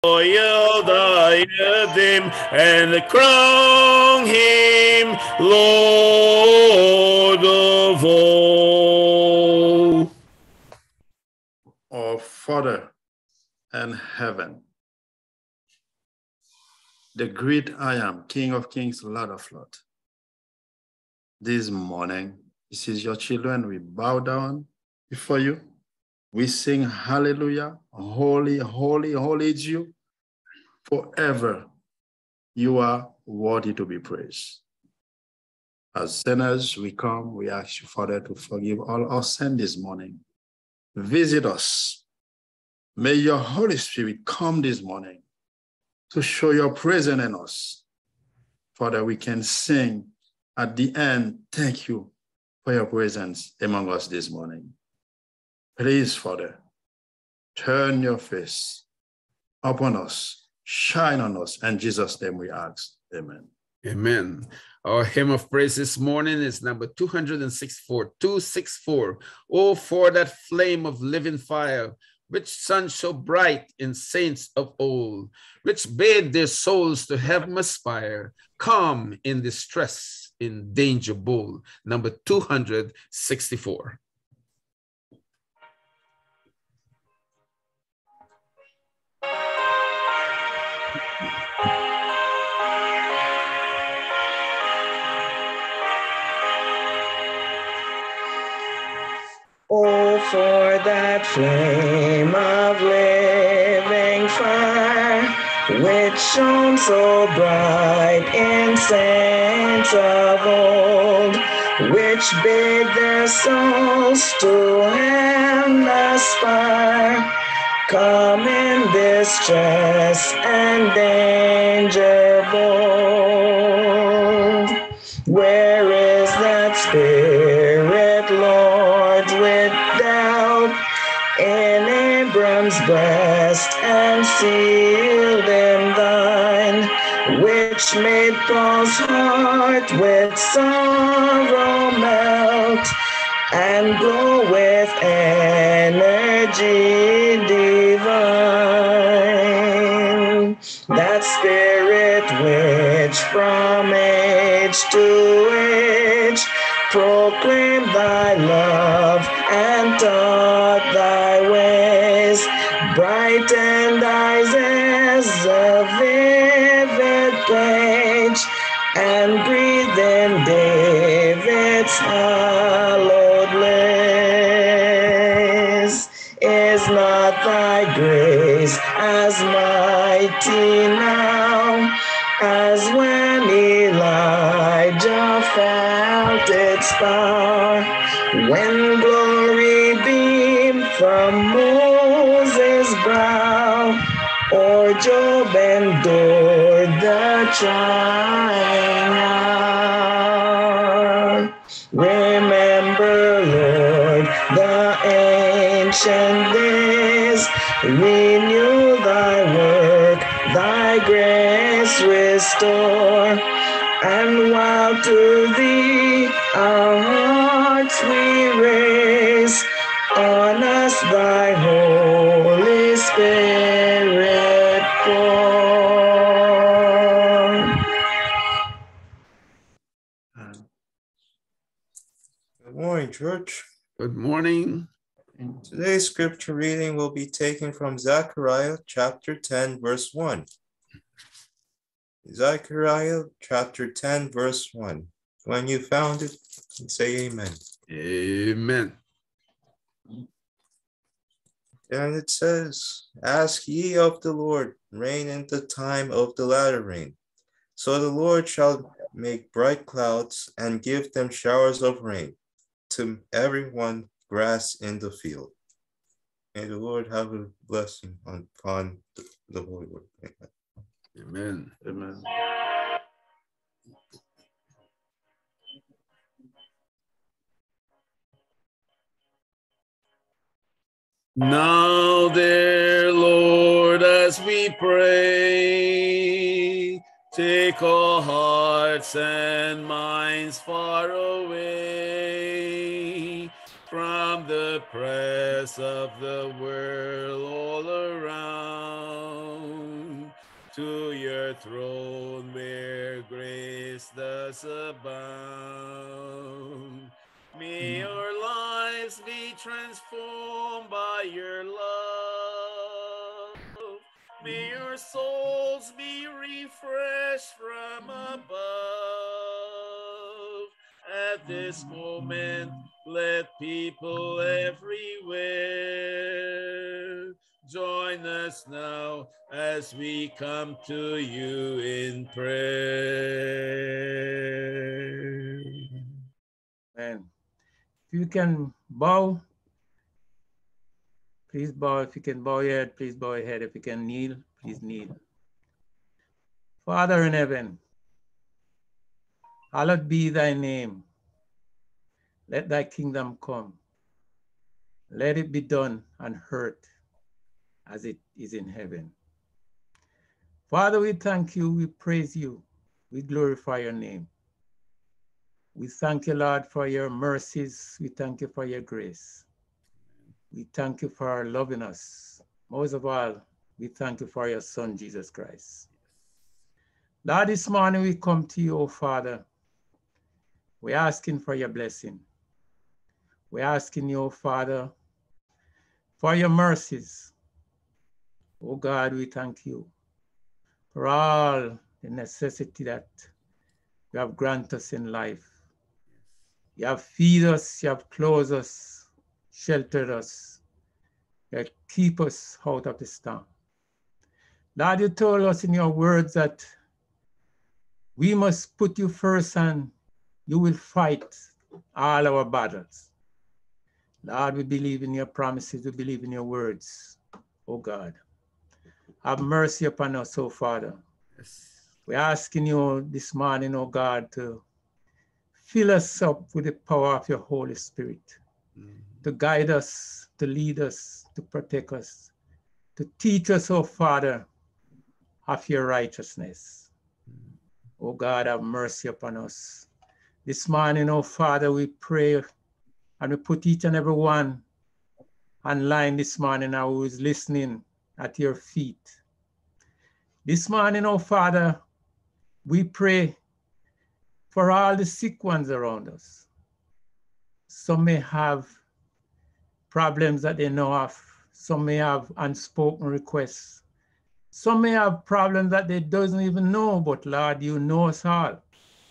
royal diadem and crown him Lord of all. Our Father in heaven, the great I am, King of kings, Lord of lords. This morning, this is your children. We bow down before you. We sing hallelujah, holy, holy, holy is you. Forever you are worthy to be praised. As sinners, we come, we ask you, Father, to forgive all our sin this morning. Visit us. May your Holy Spirit come this morning to show your presence in us. Father, we can sing at the end, thank you for your presence among us this morning. Please, Father, turn your face upon us, shine on us. In Jesus' name we ask, amen. Amen. Our hymn of praise this morning is number 264, 264. Oh, for that flame of living fire, which shone so bright in saints of old, which bade their souls to heaven aspire, come in distress, in danger bold. Number 264. Oh, for that flame of living fire, which shone so bright in saints of old, which bid their souls to heaven aspire, come in distress and danger bold. Where is that spirit, Lord, with doubt in Abram's breast and sealed in thine, which made Paul's heart with sorrow melt and glow with energy divine? That spirit which from age to age proclaimed thy love and taught thy ways, brightened eyes as a vivid page, and breathed in David's hallowed lays. Is not thy grace as mighty now as when Elijah felt its power, when glory beamed from Moses' brow, or Job endured the trying hour? Remember, Lord, the ancient days, renew thy work, thy grace restore, and while to thee our hearts we raise, on us thy Holy Spirit pour. Good morning, church. Good morning. Today's scripture reading will be taken from Zechariah chapter 10, verse 1. Zechariah chapter 10, verse 1. When you found it, say amen. Amen. And it says, ask ye of the Lord rain in the time of the latter rain. So the Lord shall make bright clouds and give them showers of rain to everyone grass in the field. May the Lord have a blessing upon the Holy Word. Amen. Amen. Now, dear Lord, as we pray, take our hearts and minds far away from the press of the world all around. to your throne where grace does abound. May our lives be transformed by your love. May our souls be refreshed from above. At this moment, let people everywhere join us now as we come to you in prayer. And if you can bow, please bow. If you can bow your head, please bow your head. If you can kneel, please kneel. Father in heaven, hallowed be thy name. Let thy kingdom come. Let it be done on earth as it is in heaven. Father, we thank you, we praise you, we glorify your name. We thank you, Lord, for your mercies. We thank you for your grace. We thank you for loving us. Most of all, we thank you for your Son, Jesus Christ. Lord, this morning we come to you, O Father. We're asking for your blessing. We're asking you, O Father, for your mercies. O God, we thank you for all the necessity that you have granted us in life. You have fed us, you have clothed us, sheltered us, you have keep us out of the storm. Lord, you told us in your words that we must put you first and you will fight all our battles. Lord, we believe in your promises, we believe in your words, oh God. Have mercy upon us, oh Father. Yes. We're asking you this morning, oh God, to fill us up with the power of your Holy Spirit, to guide us, to lead us, to protect us, to teach us, oh Father, of your righteousness. Oh God, have mercy upon us. This morning, oh Father, we pray and we put each and every one online this morning now who is listening at your feet. This morning, oh Father, we pray for all the sick ones around us. Some may have problems that they know of. Some may have unspoken requests. Some may have problems that they doesn't even know, but Lord, you know us all.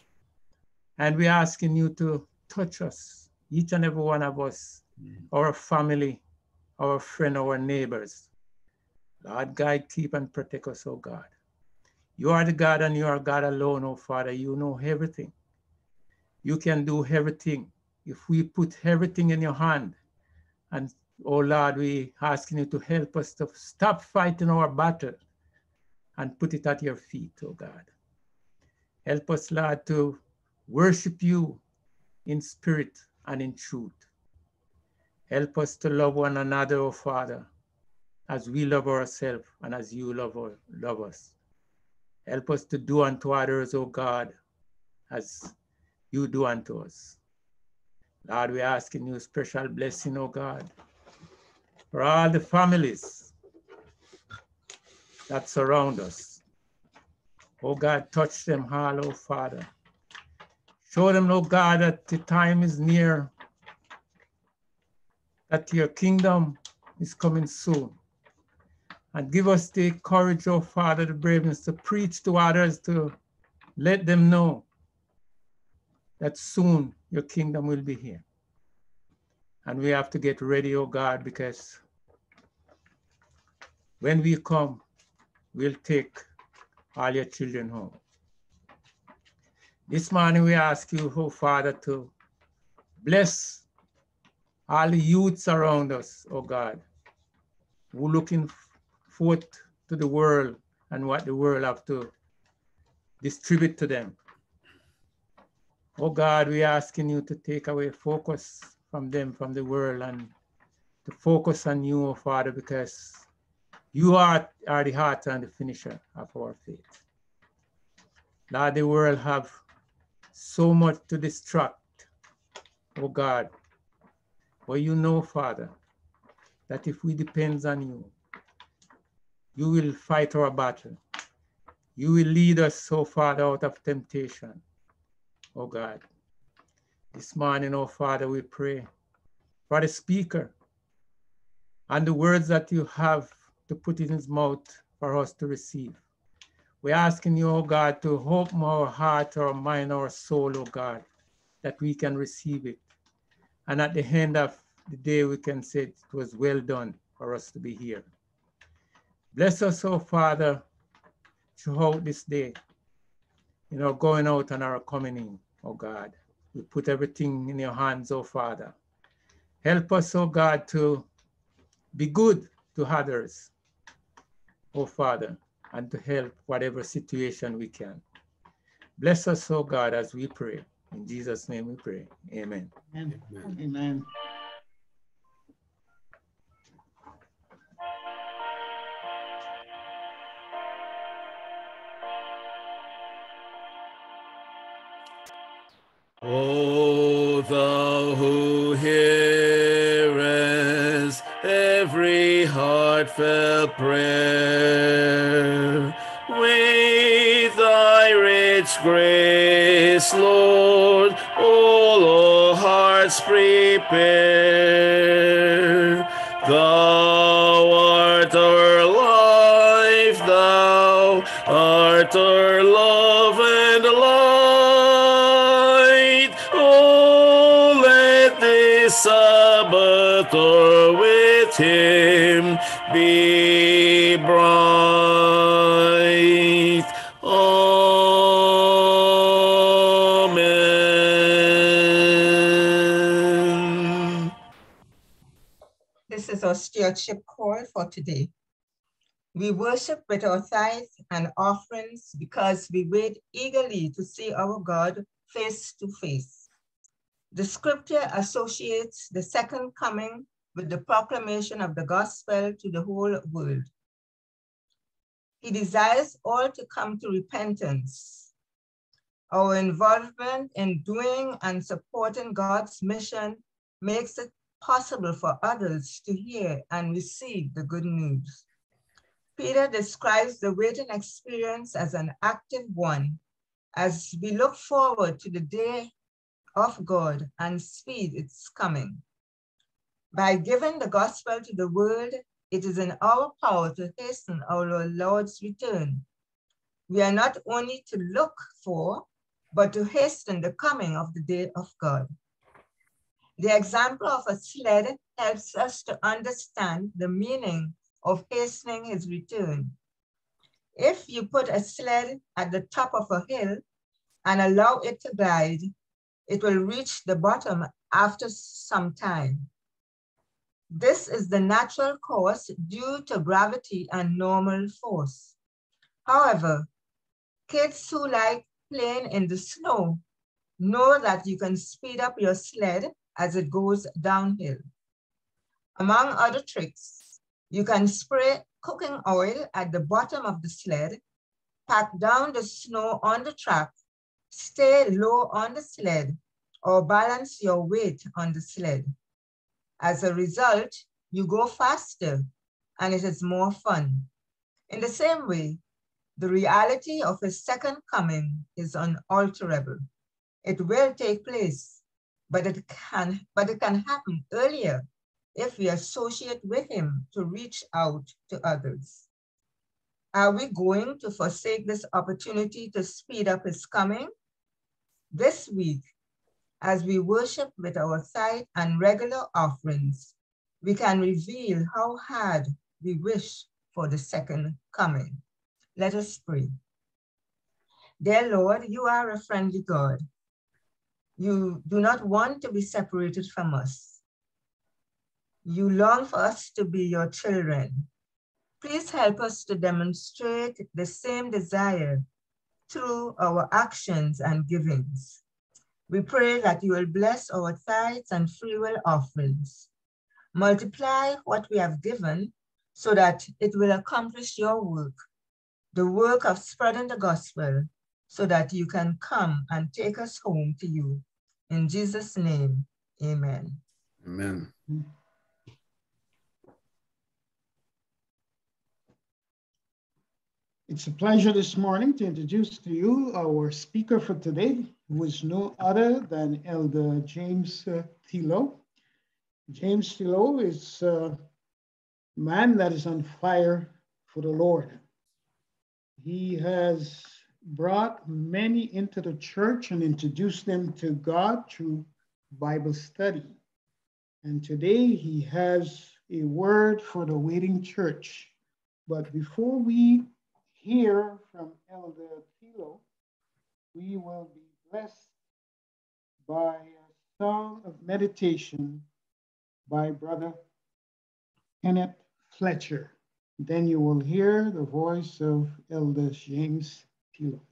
And we're asking you to touch us, each and every one of us, our family, our friend, our neighbors. Lord, guide, keep, and protect us, oh God. You are the God and you are God alone, oh Father. You know everything. You can do everything. If we put everything in your hand, and oh Lord, we asking you to help us to stop fighting our battle and put it at your feet, oh God. Help us, Lord, to worship you in spirit and in truth. Help us to love one another, oh Father, as we love ourselves and as you love us. Help us to do unto others, oh God, as you do unto us. Lord, we're asking you a special blessing, oh God, for all the families that surround us. Oh God, touch them all, oh Father. Show them, oh God, that the time is near, that your kingdom is coming soon. And give us the courage, oh Father, the braveness to preach to others, to let them know that soon your kingdom will be here. And we have to get ready, oh God, because when we come, we'll take all your children home. This morning we ask you, oh Father, to bless all the youths around us, oh God, who are looking forth to the world and what the world have to distribute to them. Oh God, we're asking you to take away focus from them, from the world, and to focus on you, oh Father, because you are the heart and the finisher of our faith. Lord, the world have so much to distract, oh God. But you know, Father, that if we depend on you, you will fight our battle. You will lead us, oh Father, out of temptation, oh God. This morning, oh Father, we pray for the speaker and the words that you have to put in his mouth for us to receive. We're asking you, oh God, to open our heart, our mind, our soul, oh God, that we can receive it. And at the end of the day, we can say it was well done for us to be here. Bless us, oh Father, throughout this day, going out and our coming in, oh God. We put everything in your hands, oh Father. Help us, oh God, to be good to others, oh Father, and to help whatever situation we can. Bless us, oh God, as we pray. In Jesus' name we pray. Amen. Amen. Amen. O thou who hearest every heartfelt prayer, with thy rich grace, Lord, all hearts prepare. Thou art our life, thou art our love and light. Oh, let this Sabbath or with him be bright. Amen. This is our stewardship call for today. We worship with our tithes and offerings because we wait eagerly to see our God face to face. The scripture associates the second coming with the proclamation of the gospel to the whole world. He desires all to come to repentance. Our involvement in doing and supporting God's mission makes it possible for others to hear and receive the good news. Peter describes the waiting experience as an active one as we look forward to the day of God and speed its coming. By giving the gospel to the world, it is in our power to hasten our Lord's return. We are not only to look for, but to hasten the coming of the day of God. The example of a sled helps us to understand the meaning of hastening his return. If you put a sled at the top of a hill and allow it to glide, it will reach the bottom after some time. This is the natural course due to gravity and normal force. However, kids who like playing in the snow know that you can speed up your sled as it goes downhill. Among other tricks, you can spray cooking oil at the bottom of the sled, pack down the snow on the track, stay low on the sled, or balance your weight on the sled. As a result, you go faster and it is more fun. In the same way, the reality of his second coming is unalterable. It will take place, but it can happen earlier if we associate with him to reach out to others. Are we going to forsake this opportunity to speed up his coming? This week, as we worship with our tithe and regular offerings, we can reveal how hard we wish for the second coming. Let us pray. Dear Lord, you are a friendly God. You do not want to be separated from us. You long for us to be your children. Please help us to demonstrate the same desire through our actions and givings. We pray that you will bless our tithes and freewill offerings. Multiply what we have given so that it will accomplish your work, the work of spreading the gospel, so that you can come and take us home to you. In Jesus' name, amen. Amen. It's a pleasure this morning to introduce to you our speaker for today, who is no other than Elder James Thilo. James Thilo is a man that is on fire for the Lord. He has brought many into the church and introduced them to God through Bible study. And today he has a word for the waiting church. But before we hear from Elder Thilo, we will be blessed by a song of meditation by Brother Kenneth Fletcher. Then you will hear the voice of Elder James Thilo.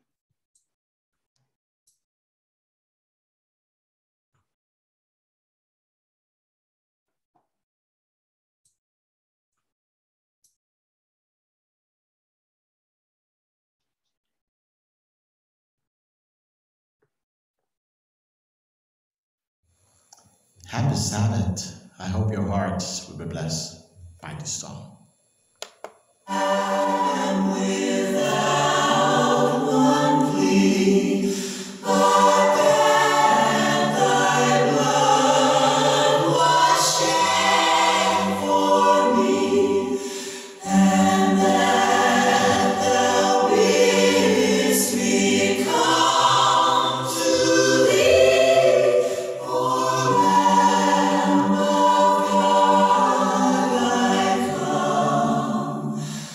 Happy Sabbath. I hope your hearts will be blessed by this song. And without one plea, but that thy blood was shed for me, and that thou bidst me come to thee, O Lamb of God, I come.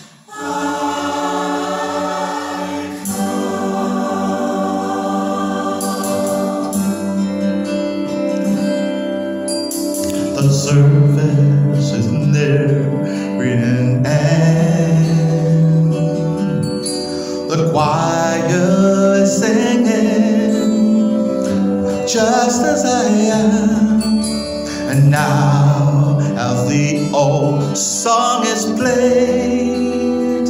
The service is nearing an end. The choir is singing just as I am. And now as the old song is played,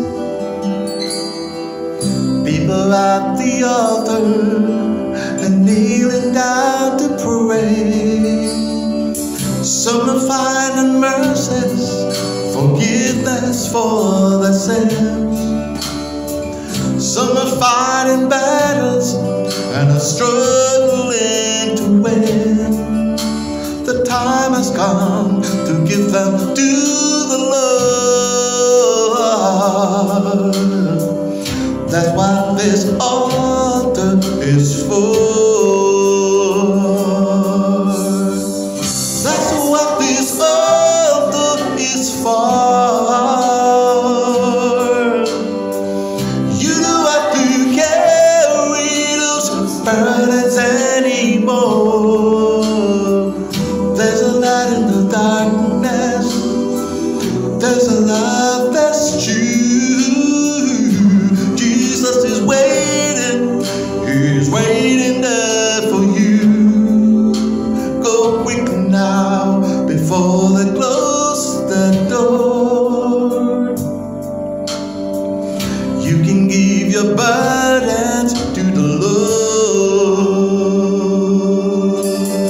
people at the altar are kneeling down to pray. Some are finding mercies, forgiveness for their sins. Some are fighting battles and are struggling to win. The time has come to give them to the Lord. That's what this altar is for. That's what this altar is for. You don't have to carry those burdens anymore. There's a light in the darkness. There's a love that's true. Jesus is waiting. He's waiting there for you. Go quick now before they close the door. You can give your burdens to the Lord.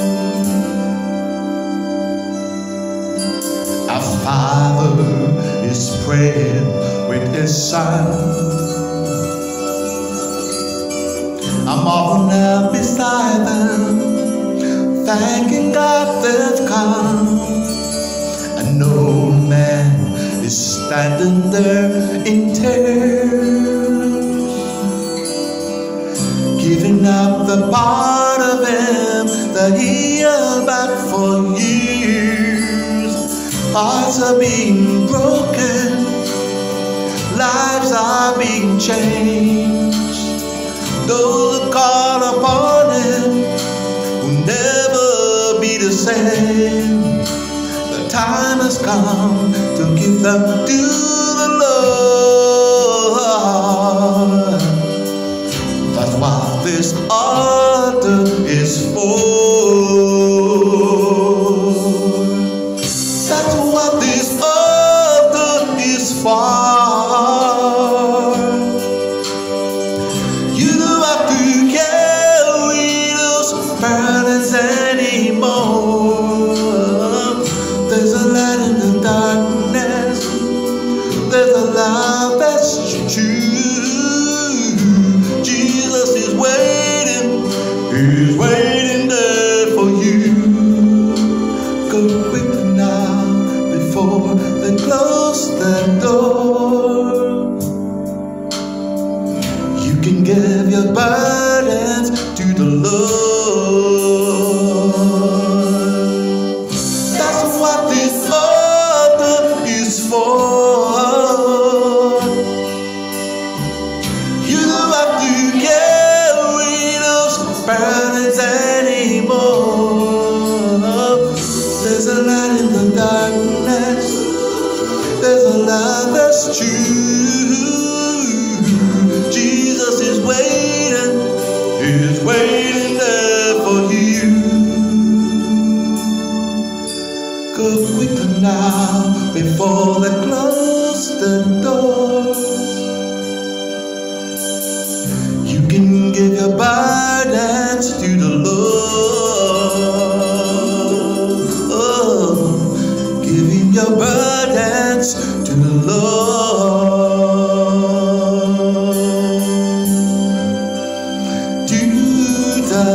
Our Father is praying with His Son. I'm often out beside them, thanking God they've come. And no man is standing there in tears, giving up the part of Him that He held back for years. Hearts are being broken, lives are being changed. Those who call upon Him will never be the same. The time has come to give them to the Lord. That's what this altar is for. That's what this altar is for. You don't have to carry those burdens anymore. There's a light in the darkness. your burdens to the Lord. That's what this altar is for. You don't have to carry those burdens anymore. There's a light in the darkness. There's a light that's true. Jesus is waiting. He's waiting there for you. Go quicker now before they close the doors. You can give your burdens to the Lord. Oh, give him your burdens to the Lord. To the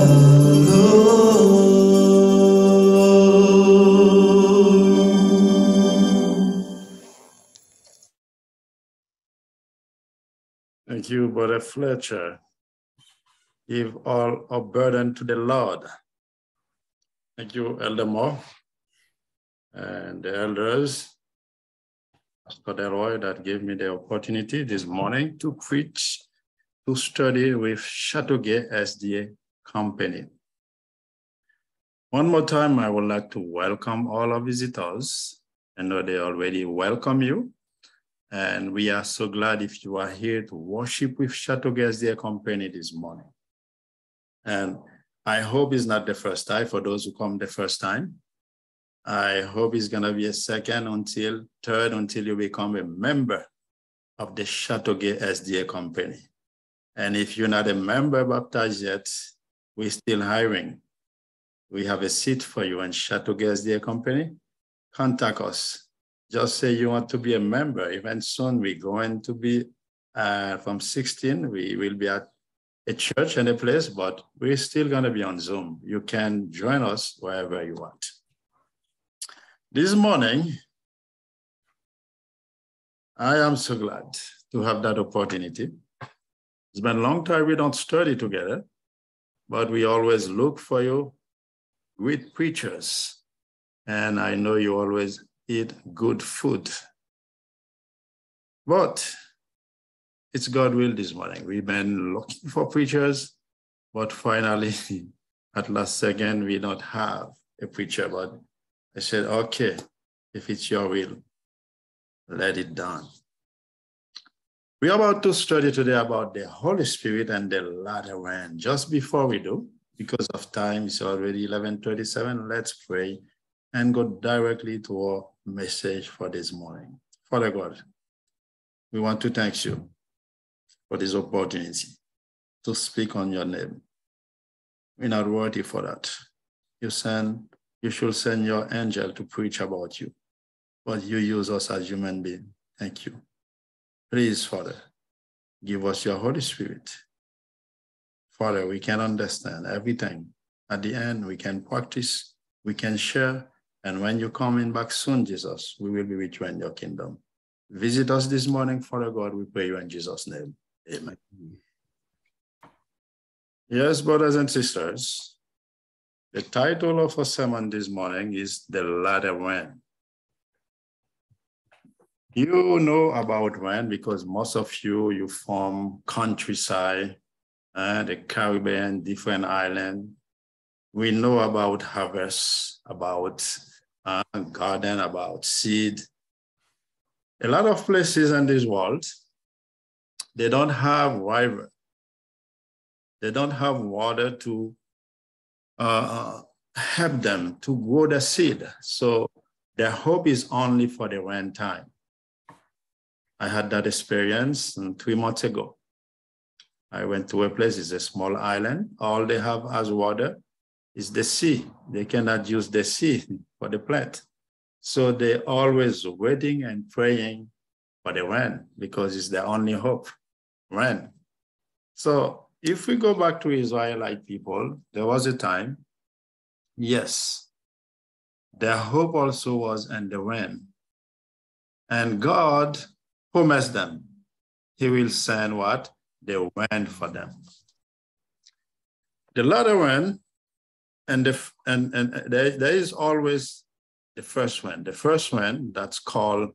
Thank you, Brother Fletcher. Give all our burden to the Lord. Thank you, Elder Moore, and the elders, Pastor Delroy, that gave me the opportunity this morning to preach, to study with Chateauguay SDA Company. One more time, I would like to welcome all our visitors. I know they already welcome you. And we are so glad if you are here to worship with Chateauguay SDA Company this morning. And I hope it's not the first time for those who come the first time. I hope it's going to be a second until third until you become a member of the Chateauguay SDA Company. And if you're not a member baptized yet, we're still hiring. We have a seat for you in Chateauguay SDA Company. Contact us. Just say you want to be a member. Even soon we're going to be from 16. We will be at a church and a place, but we're still going to be on Zoom. You can join us wherever you want. This morning, I am so glad to have that opportunity. It's been a long time we don't study together, but we always look for you with preachers. And I know you always eat good food. But it's God's will this morning. We've been looking for preachers, but finally, at last second, we don't have a preacher. But I said, okay, if it's your will, let it done. We're about to study today about the Holy Spirit and the latter rain. Just before we do, because of time, it's already 11:37, let's pray and go directly to our message for this morning. Father God, we want to thank you for this opportunity to speak on your name. We're not worthy for that. You should send your angel to preach about you, but you use us as human beings. Thank you. Please, Father, give us your Holy Spirit. Father, we can understand everything. At the end, we can practice, we can share, and when you come in back soon, Jesus, we will be with you in your kingdom. Visit us this morning, Father God, we pray you in Jesus' name. Amen. Yes, brothers and sisters, the title of our sermon this morning is The Latter Rain. You know about rain because most of you from countryside, the Caribbean, different islands. We know about harvest, about garden, about seed. A lot of places in this world, they don't have river. They don't have water to help them to grow the seed. So their hope is only for the rain time. I had that experience 3 months ago. I went to a place, it's a small island. All they have as water is the sea. They cannot use the sea for the plant. So they're always waiting and praying for the rain because it's their only hope, rain. So if we go back to Israelite people, there was a time, yes, their hope also was in the rain. And God promised them, he will send what? the rain for them. The latter rain, and there is always the first rain. The first rain that's called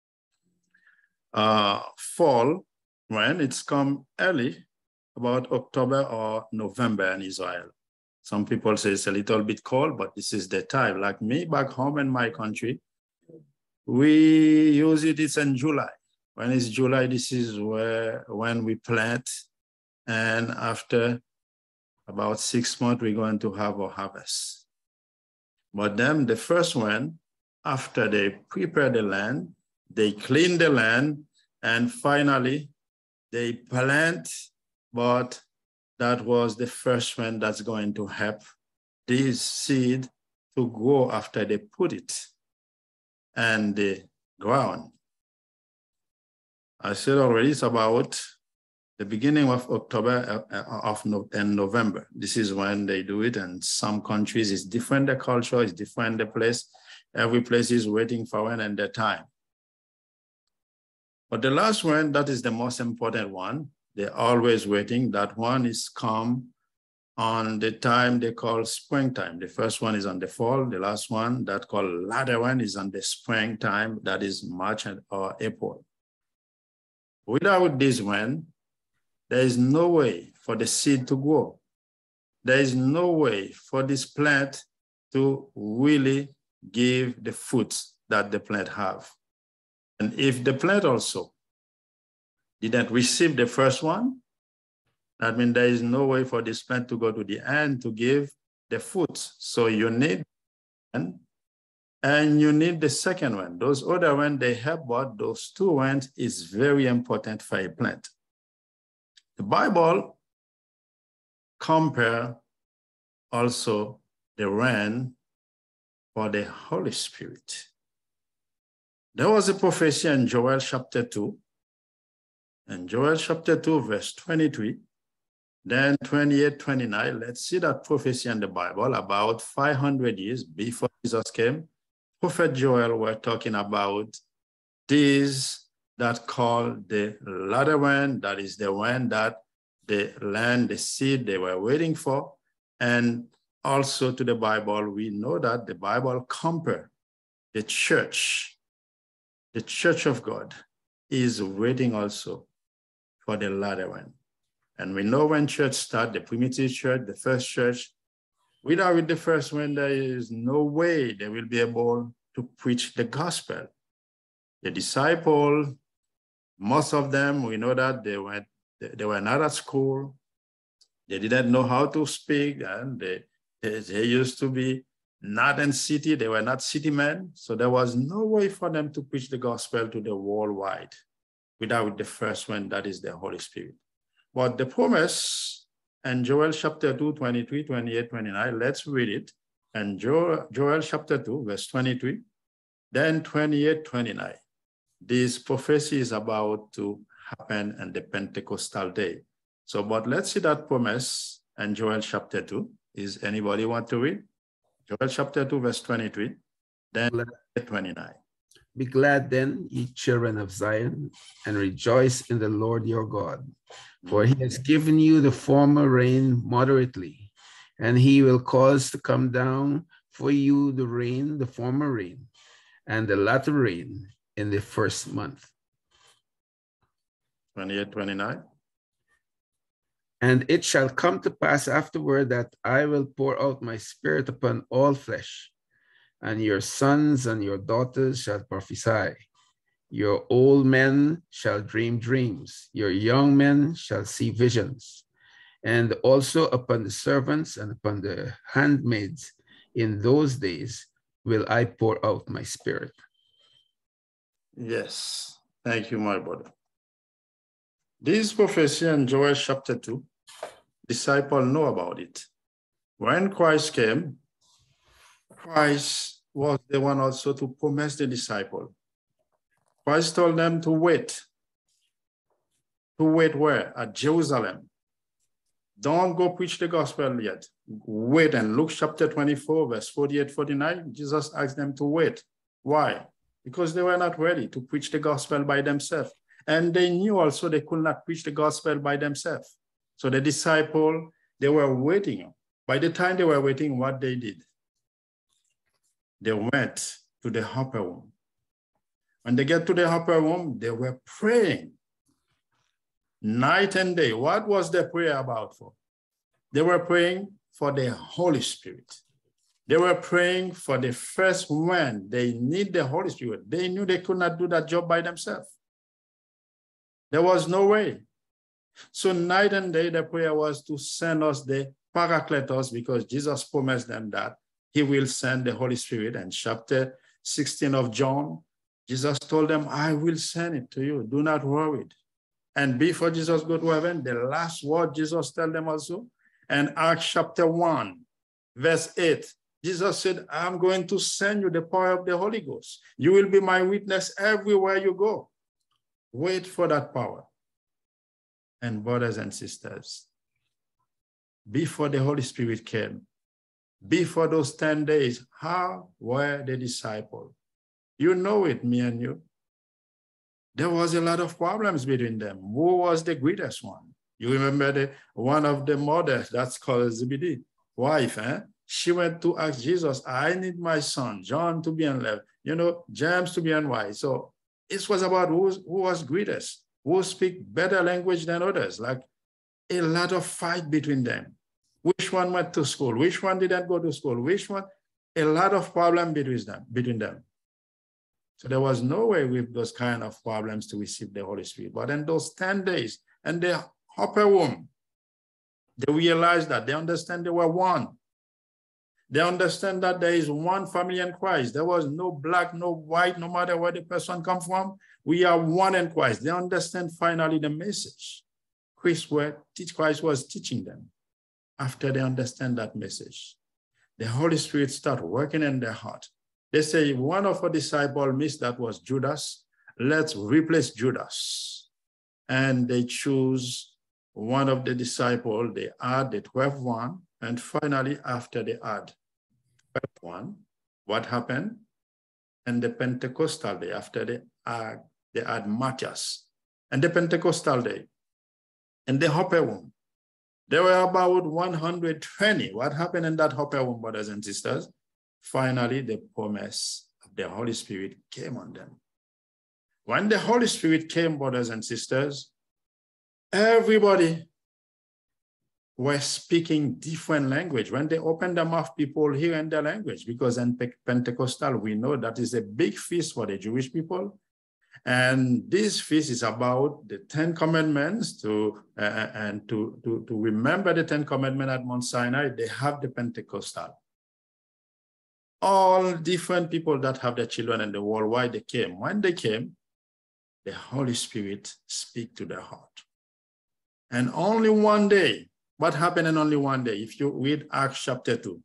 fall rain. It's come early, about October or November in Israel. Some people say it's a little bit cold, but this is the time. Like me back home in my country, we use it, it's in July. When it's July, this is when we plant. And after about 6 months, we're going to have a harvest. But then the first one, after they prepare the land, they clean the land, and finally they plant, but that was the first one that's going to help this seed to grow after they put it in the ground. I said already it's about the beginning of October and November. This is when they do it, and some countries is different, the culture is different, the place. Every place is waiting for one and their time. But the last one, that is the most important one. They're always waiting. That one is come on the time they call springtime. The first one is on the fall. The last one, that called latter one, is on the springtime. That is March or April. Without this one, there is no way for the seed to grow. There is no way for this plant to really give the fruits that the plant have. And if the plant also didn't receive the first one, that means there is no way for this plant to go to the end to give the fruits. So you need one, and you need the second one. Those other ones, they help, but those two ones is very important for a plant. The Bible compare also the rain for the Holy Spirit. There was a prophecy in Joel chapter 2. In Joel chapter 2, verse 23, then 28, 29, let's see that prophecy in the Bible about 500 years before Jesus came. Prophet Joel were talking about this that called the latter one, that is the one that the land, the seed they were waiting for. And also to the Bible, we know that the Bible compare the church of God is waiting also for the latter one. And we know when church started, the primitive church, the first church, without the first one, there is no way they will be able to preach the gospel. The disciples, most of them, we know that they were not at school. They didn't know how to speak, and they used to be not in city. They were not city men. So there was no way for them to preach the gospel to the worldwide without the first one, that is the Holy Spirit. But the promise in Joel chapter 2, 23, 28, 29, let's read it. And Joel chapter 2, verse 23, then 28, 29. This prophecy is about to happen on the Pentecostal day. So, but let's see that promise in Joel chapter 2. Is anybody want to read? Joel chapter 2, verse 23, then 29. Be glad then, ye children of Zion, and rejoice in the Lord your God. For he has given you the former rain moderately, and he will cause to come down for you the rain, the former rain, and the latter rain in the first month. 28, 29. And it shall come to pass afterward that I will pour out my spirit upon all flesh, and your sons and your daughters shall prophesy. Your old men shall dream dreams, your young men shall see visions. And also upon the servants and upon the handmaids in those days will I pour out my spirit. Yes, thank you, my brother. This prophecy in Joel chapter 2, disciples know about it. When Christ came, Christ was the one also to promise the disciple. Christ told them to wait. To wait where? At Jerusalem. Don't go preach the gospel yet. Wait. And Luke chapter 24, verse 48, 49, Jesus asked them to wait. Why? Because they were not ready to preach the gospel by themselves. And they knew also they could not preach the gospel by themselves. So the disciples, they were waiting. By the time they were waiting, what they did? They went to the upper room. When they get to the upper room, they were praying night and day. What was the prayer about for? They were praying for the Holy Spirit. They were praying for the first when they need the Holy Spirit. They knew they could not do that job by themselves. There was no way. So night and day, the prayer was to send us the Paracletos, because Jesus promised them that he will send the Holy Spirit. And chapter 16 of John, Jesus told them, I will send it to you. Do not worry. And before Jesus go to heaven, the last word Jesus told them also, and Acts chapter 1, verse 8, Jesus said, I'm going to send you the power of the Holy Ghost. You will be my witness everywhere you go. Wait for that power. And brothers and sisters, before the Holy Spirit came, before those 10 days, how were the disciples? You know it, me and you. There was a lot of problems between them. Who was the greatest one? You remember one of the mothers, that's called Zebedee, wife, eh? She went to ask Jesus, I need my son, John, to be unleavened, James to be unwise. So it was about who was greatest, who speak better language than others, like a lot of fight between them. Which one went to school? Which one didn't go to school? Which one? A lot of problem between them. So there was no way with those kind of problems to receive the Holy Spirit. But in those 10 days, and the upper room, they realized that, they understand they were one. They understand that there is one family in Christ. There was no black, no white, no matter where the person comes from. We are one in Christ. They understand finally the message Christ was teaching them. After they understand that message, the Holy Spirit starts working in their heart. They say, one of our disciples missed, that was Judas. Let's replace Judas. And they choose one of the disciples. They add the 12 one. And finally, after they add 12 one, what happened? And the Pentecostal day, after they add Matthias. And the Pentecostal day, in the upper room, there were about 120. What happened in that upper room, brothers and sisters? Finally, the promise of the Holy Spirit came on them. When the Holy Spirit came, brothers and sisters, everybody were speaking different language. When they opened their mouth, people hear in their language, because in Pentecostal, we know that is a big feast for the Jewish people. And this feast is about the 10 Commandments to remember the 10 Commandments at Mount Sinai. They have the Pentecostal. All different people that have their children in the world, why they came. When they came, the Holy Spirit speak to their heart. And only one day, what happened in only one day? If you read Acts chapter 2,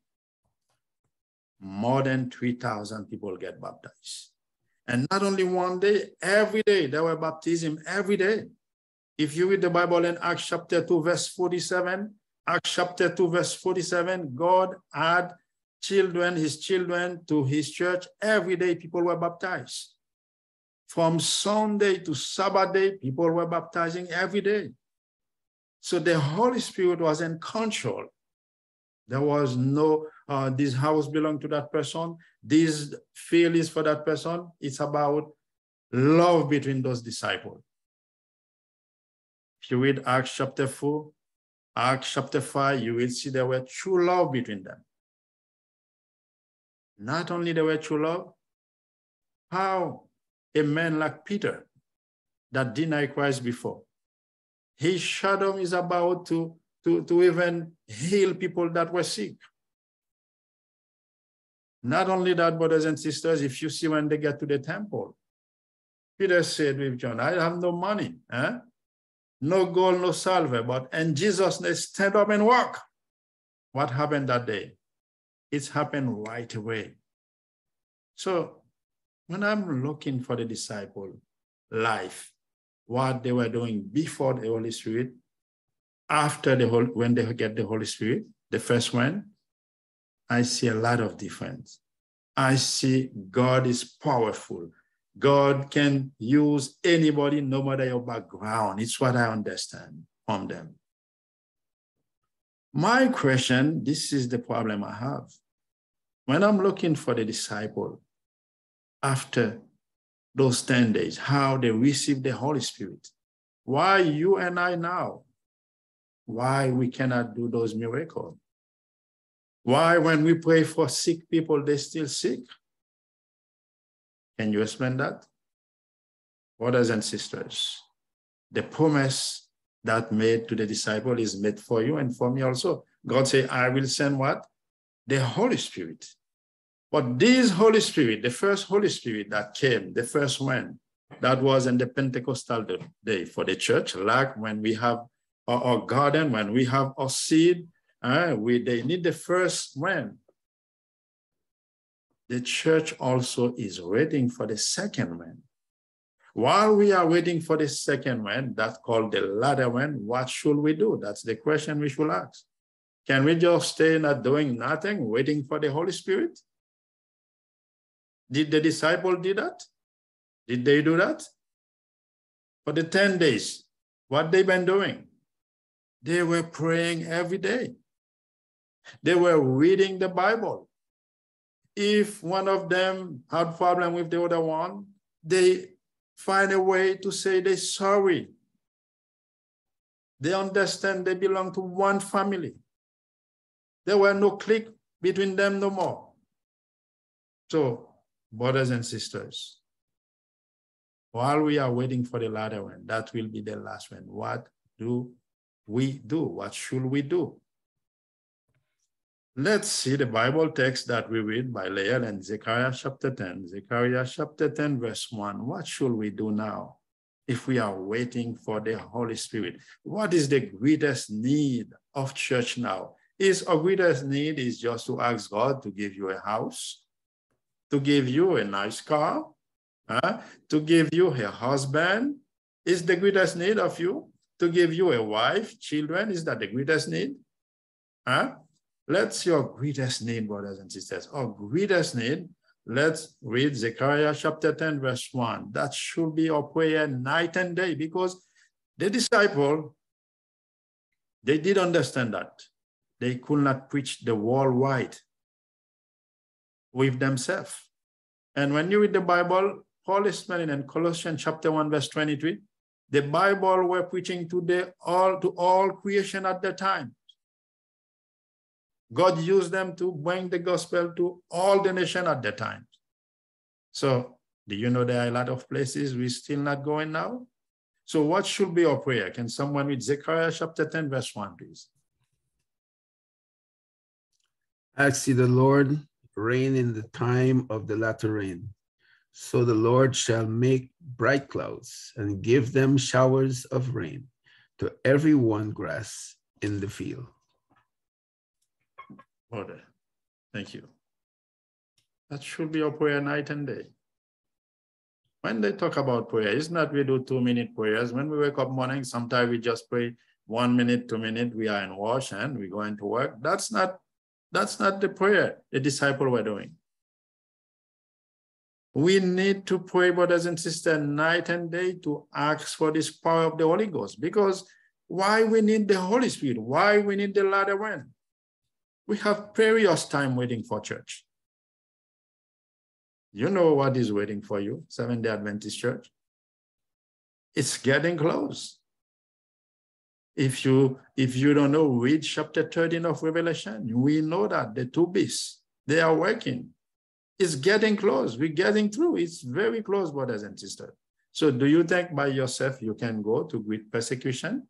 more than 3,000 people get baptized. And not only one day, every day there were baptism every day. If you read the Bible in Acts chapter 2, verse 47, Acts chapter 2, verse 47, God had his children to his church. Every day people were baptized. From Sunday to Sabbath day, people were baptizing every day. So the Holy Spirit was in control. There was no, this house belongs to that person, this field is for that person. It's about love between those disciples. If you read Acts chapter 4, Acts chapter 5, you will see there were true love between them. Not only there were true love, how a man like Peter that denied Christ before, his shadow is about to even heal people that were sick. Not only that, brothers and sisters, if you see when they get to the temple, Peter said with John, I have no money, no gold, no silver, but in Jesus' name, stand up and walk. What happened that day? It's happened right away. So when I'm looking for the disciple life, what they were doing before the Holy Spirit, after when they get the Holy Spirit, the first one, I see a lot of difference. I see God is powerful. God can use anybody, no matter your background. It's what I understand from them. My question, this is the problem I have. When I'm looking for the disciple, after those 10 days, how they receive the Holy Spirit, why you and I now? Why we cannot do those miracles? Why when we pray for sick people, they still sick? Can you explain that? Brothers and sisters, the promise that made to the disciple is made for you and for me also. God said, I will send what? The Holy Spirit. But this Holy Spirit, the first Holy Spirit that came, the first one, that was in the Pentecostal day for the church, like when we have our garden, when we have our seed, they need the first one. The church also is waiting for the second one. While we are waiting for the second one, that's called the latter one, what should we do? That's the question we should ask. Can we just stay not doing nothing, waiting for the Holy Spirit? Did the disciples do that? Did they do that? For the 10 days, what they been doing? They were praying every day. They were reading the Bible. If one of them had problem with the other one, they find a way to say they're sorry. They understand they belong to one family. There were no clique between them no more. So, brothers and sisters, while we are waiting for the latter one, that will be the last one. What do we do? What should we do? Let's see the Bible text that we read by Lael in Zechariah chapter 10. Zechariah chapter 10, verse 1. What should we do now if we are waiting for the Holy Spirit? What is the greatest need of church now? Our greatest need is just to ask God to give you a house, to give you a nice car, to give you a husband. Is the greatest need of you? To give you a wife, children, is that the greatest need? Let's see our greatest need, brothers and sisters. Our greatest need, let's read Zechariah chapter 10, verse 1. That should be our prayer night and day, because the disciple, they did understand that. They could not preach the worldwide with themselves. And when you read the Bible, Paul is telling in Colossians chapter 1, verse 23, the Bible were preaching to all creation at the time. God used them to bring the gospel to all the nation at the time. So do you know there are a lot of places we're still not going now? So what should be our prayer? Can someone read Zechariah chapter 10, verse 1, please? Ask ye the Lord, rain in the time of the latter rain. So the Lord shall make bright clouds and give them showers of rain to every one grass in the field. Order. Thank you. That should be our prayer night and day. When they talk about prayer, it's not we do 2-minute prayers. When we wake up morning, sometimes we just pray 1 minute, 2 minutes. We are in wash and we go into work. That's not the prayer the disciples were doing. We need to pray, brothers and sisters, night and day to ask for this power of the Holy Ghost. Because why we need the Holy Spirit? Why we need the latter one? We have perilous time waiting for church. You know what is waiting for you, Seventh-day Adventist Church? It's getting close. If you don't know, read chapter 13 of Revelation. We know that the two beasts, they are working. It's getting close. We're getting through. It's very close, brothers and sisters. So do you think by yourself you can go to great persecution?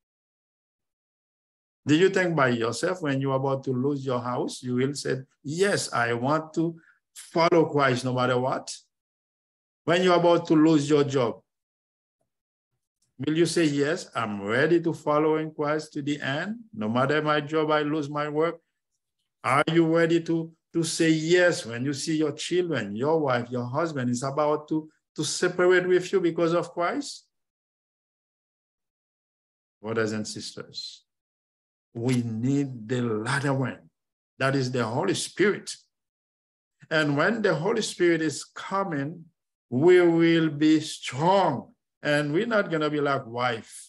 Do you think by yourself when you're about to lose your house, you will say, yes, I want to follow Christ no matter what? When you're about to lose your job, will you say, yes, I'm ready to follow in Christ to the end? No matter my job, I lose my work. Are you ready to say yes when you see your children, your wife, your husband is about to separate with you because of Christ? Brothers and sisters, we need the latter one. That is the Holy Spirit. And when the Holy Spirit is coming, we will be strong, and we're not going to be like wife.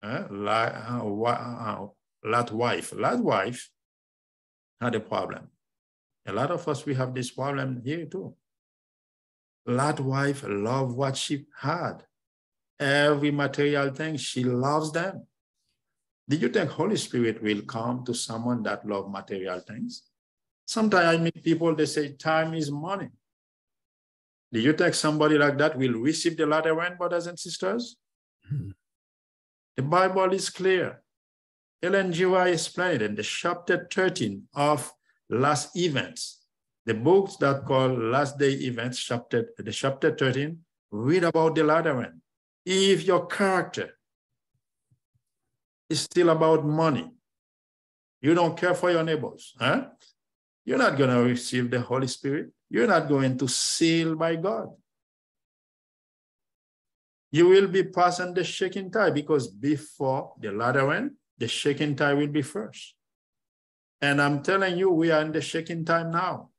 Lot wife had a problem. A lot of us, we have this problem here too. Lot wife loved what she had. Every material thing, she loves them. Did you think Holy Spirit will come to someone that loves material things? Sometimes I meet people, they say time is money. Do you think somebody like that will receive the latter rain, brothers and sisters? The Bible is clear. Ellen G. White explained in the chapter 13 of Last Events, the books that call Last Day Events, the chapter 13, read about the latter rain. If your character is still about money, you don't care for your neighbors, you're not going to receive the Holy Spirit. You're not going to seal by God. You will be passing the shaking tide, because before the latter rain, the shaking tide will be first. And I'm telling you, we are in the shaking time now.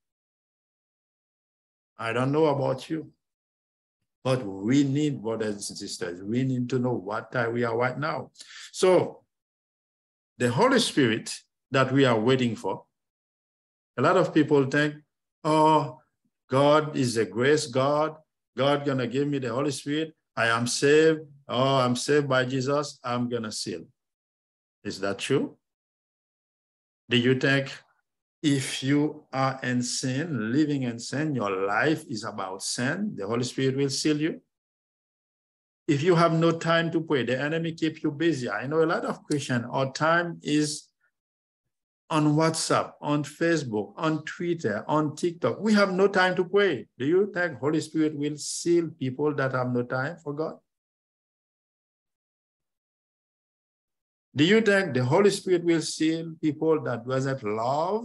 I don't know about you, but we need, brothers and sisters, we need to know what time we are right now. So the Holy Spirit that we are waiting for, a lot of people think, oh, God is a grace God. God gonna give me the Holy Spirit. I am saved. Oh, I'm saved by Jesus. I'm gonna seal. Is that true? Do you think if you are in sin, living in sin, your life is about sin, the Holy Spirit will seal you? If you have no time to pray, the enemy keeps you busy. I know a lot of Christians, our time is on WhatsApp, on Facebook, on Twitter, on TikTok. We have no time to pray. Do you think Holy Spirit will seal people that have no time for God? Do you think the Holy Spirit will seal people that doesn't love?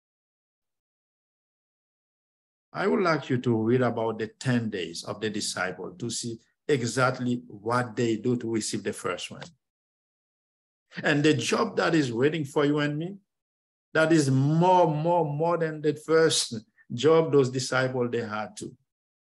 I would like you to read about the 10 days of the disciples to see exactly what they do to receive the first one. And the job that is waiting for you and me, that is more than the first job those disciples they had to.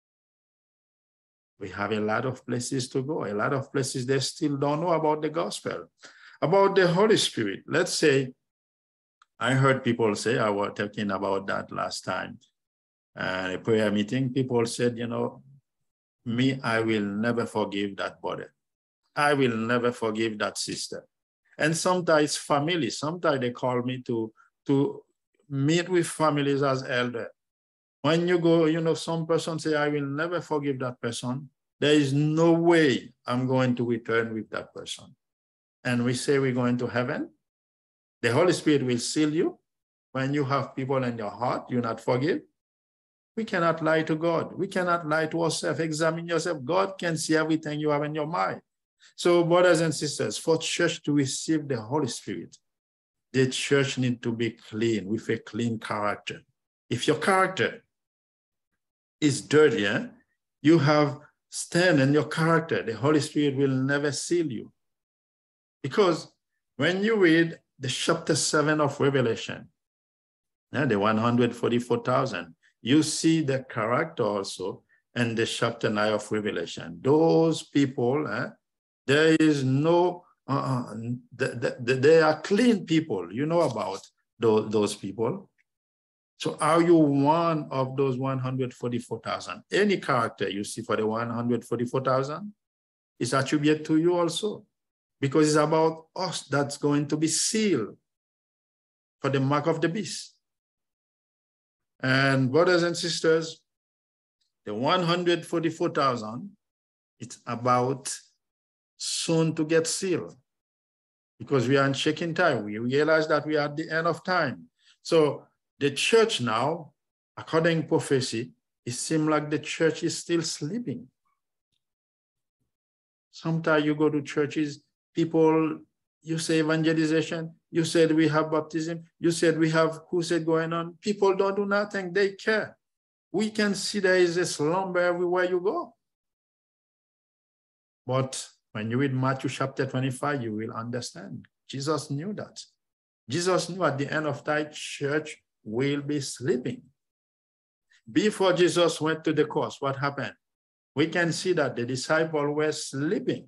We have a lot of places to go, a lot of places they still don't know about the gospel. About the Holy Spirit, let's say, I heard people say, I was talking about that last time, a prayer meeting, people said, you know, me, I will never forgive that brother. I will never forgive that sister. And sometimes family, sometimes they call me to meet with families as elder. When you go, you know, some person say, I will never forgive that person. There is no way I'm going to return with that person. And we say we're going to heaven. The Holy Spirit will seal you. When you have people in your heart, you not forgive. We cannot lie to God. We cannot lie to ourselves. Examine yourself. God can see everything you have in your mind. So, brothers and sisters, for church to receive the Holy Spirit, the church needs to be clean, with a clean character. If your character is dirty, you have stain in your character, the Holy Spirit will never seal you. Because when you read the chapter 7 of Revelation, the 144,000, you see the character also in the chapter 9 of Revelation. Those people, there is no, they are clean people. You know about those people. So are you one of those 144,000? Any character you see for the 144,000 is attributed to you also, because it's about us that's going to be sealed for the mark of the beast. And brothers and sisters, the 144,000, it's about soon to get sealed, because we are in shaking time. We realize that we are at the end of time. So the church now, according to prophecy, it seems like the church is still sleeping. Sometimes you go to churches, people, you say evangelization, you said we have baptism, you said we have crusade going on. People don't do nothing, they care. We can see there is a slumber everywhere you go. But when you read Matthew chapter 25, you will understand. Jesus knew that. Jesus knew at the end of time, church will be sleeping. Before Jesus went to the cross, what happened? we can see that the disciples were sleeping.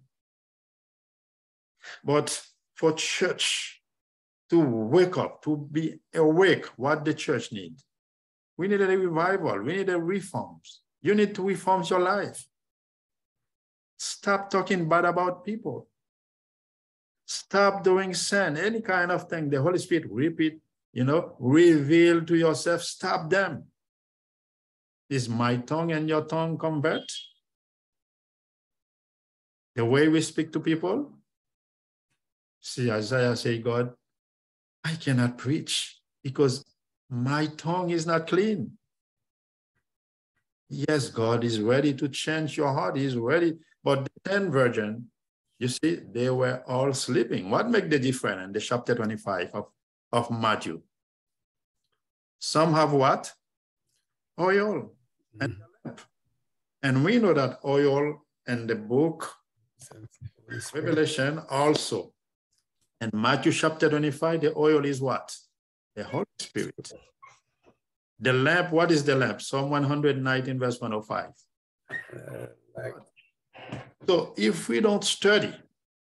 But for church to wake up, to be awake, what the church needs, we need a revival. We need a reforms. You need to reform your life. Stop talking bad about people. Stop doing sin, any kind of thing. The Holy Spirit repeat, reveal to yourself, stop them. Is my tongue and your tongue convert? The way we speak to people? See, Isaiah say, God, I cannot preach because my tongue is not clean. Yes, God is ready to change your heart. He's ready. But the 10 virgins, you see, they were all sleeping. What make the difference in the chapter 25 of Matthew? Some have what? Oil and lamp. And we know that oil in the book Revelation also. In Matthew chapter 25, the oil is what? The Holy Spirit. The lamp, what is the lamp? Psalm 119, verse 105. So if we don't study,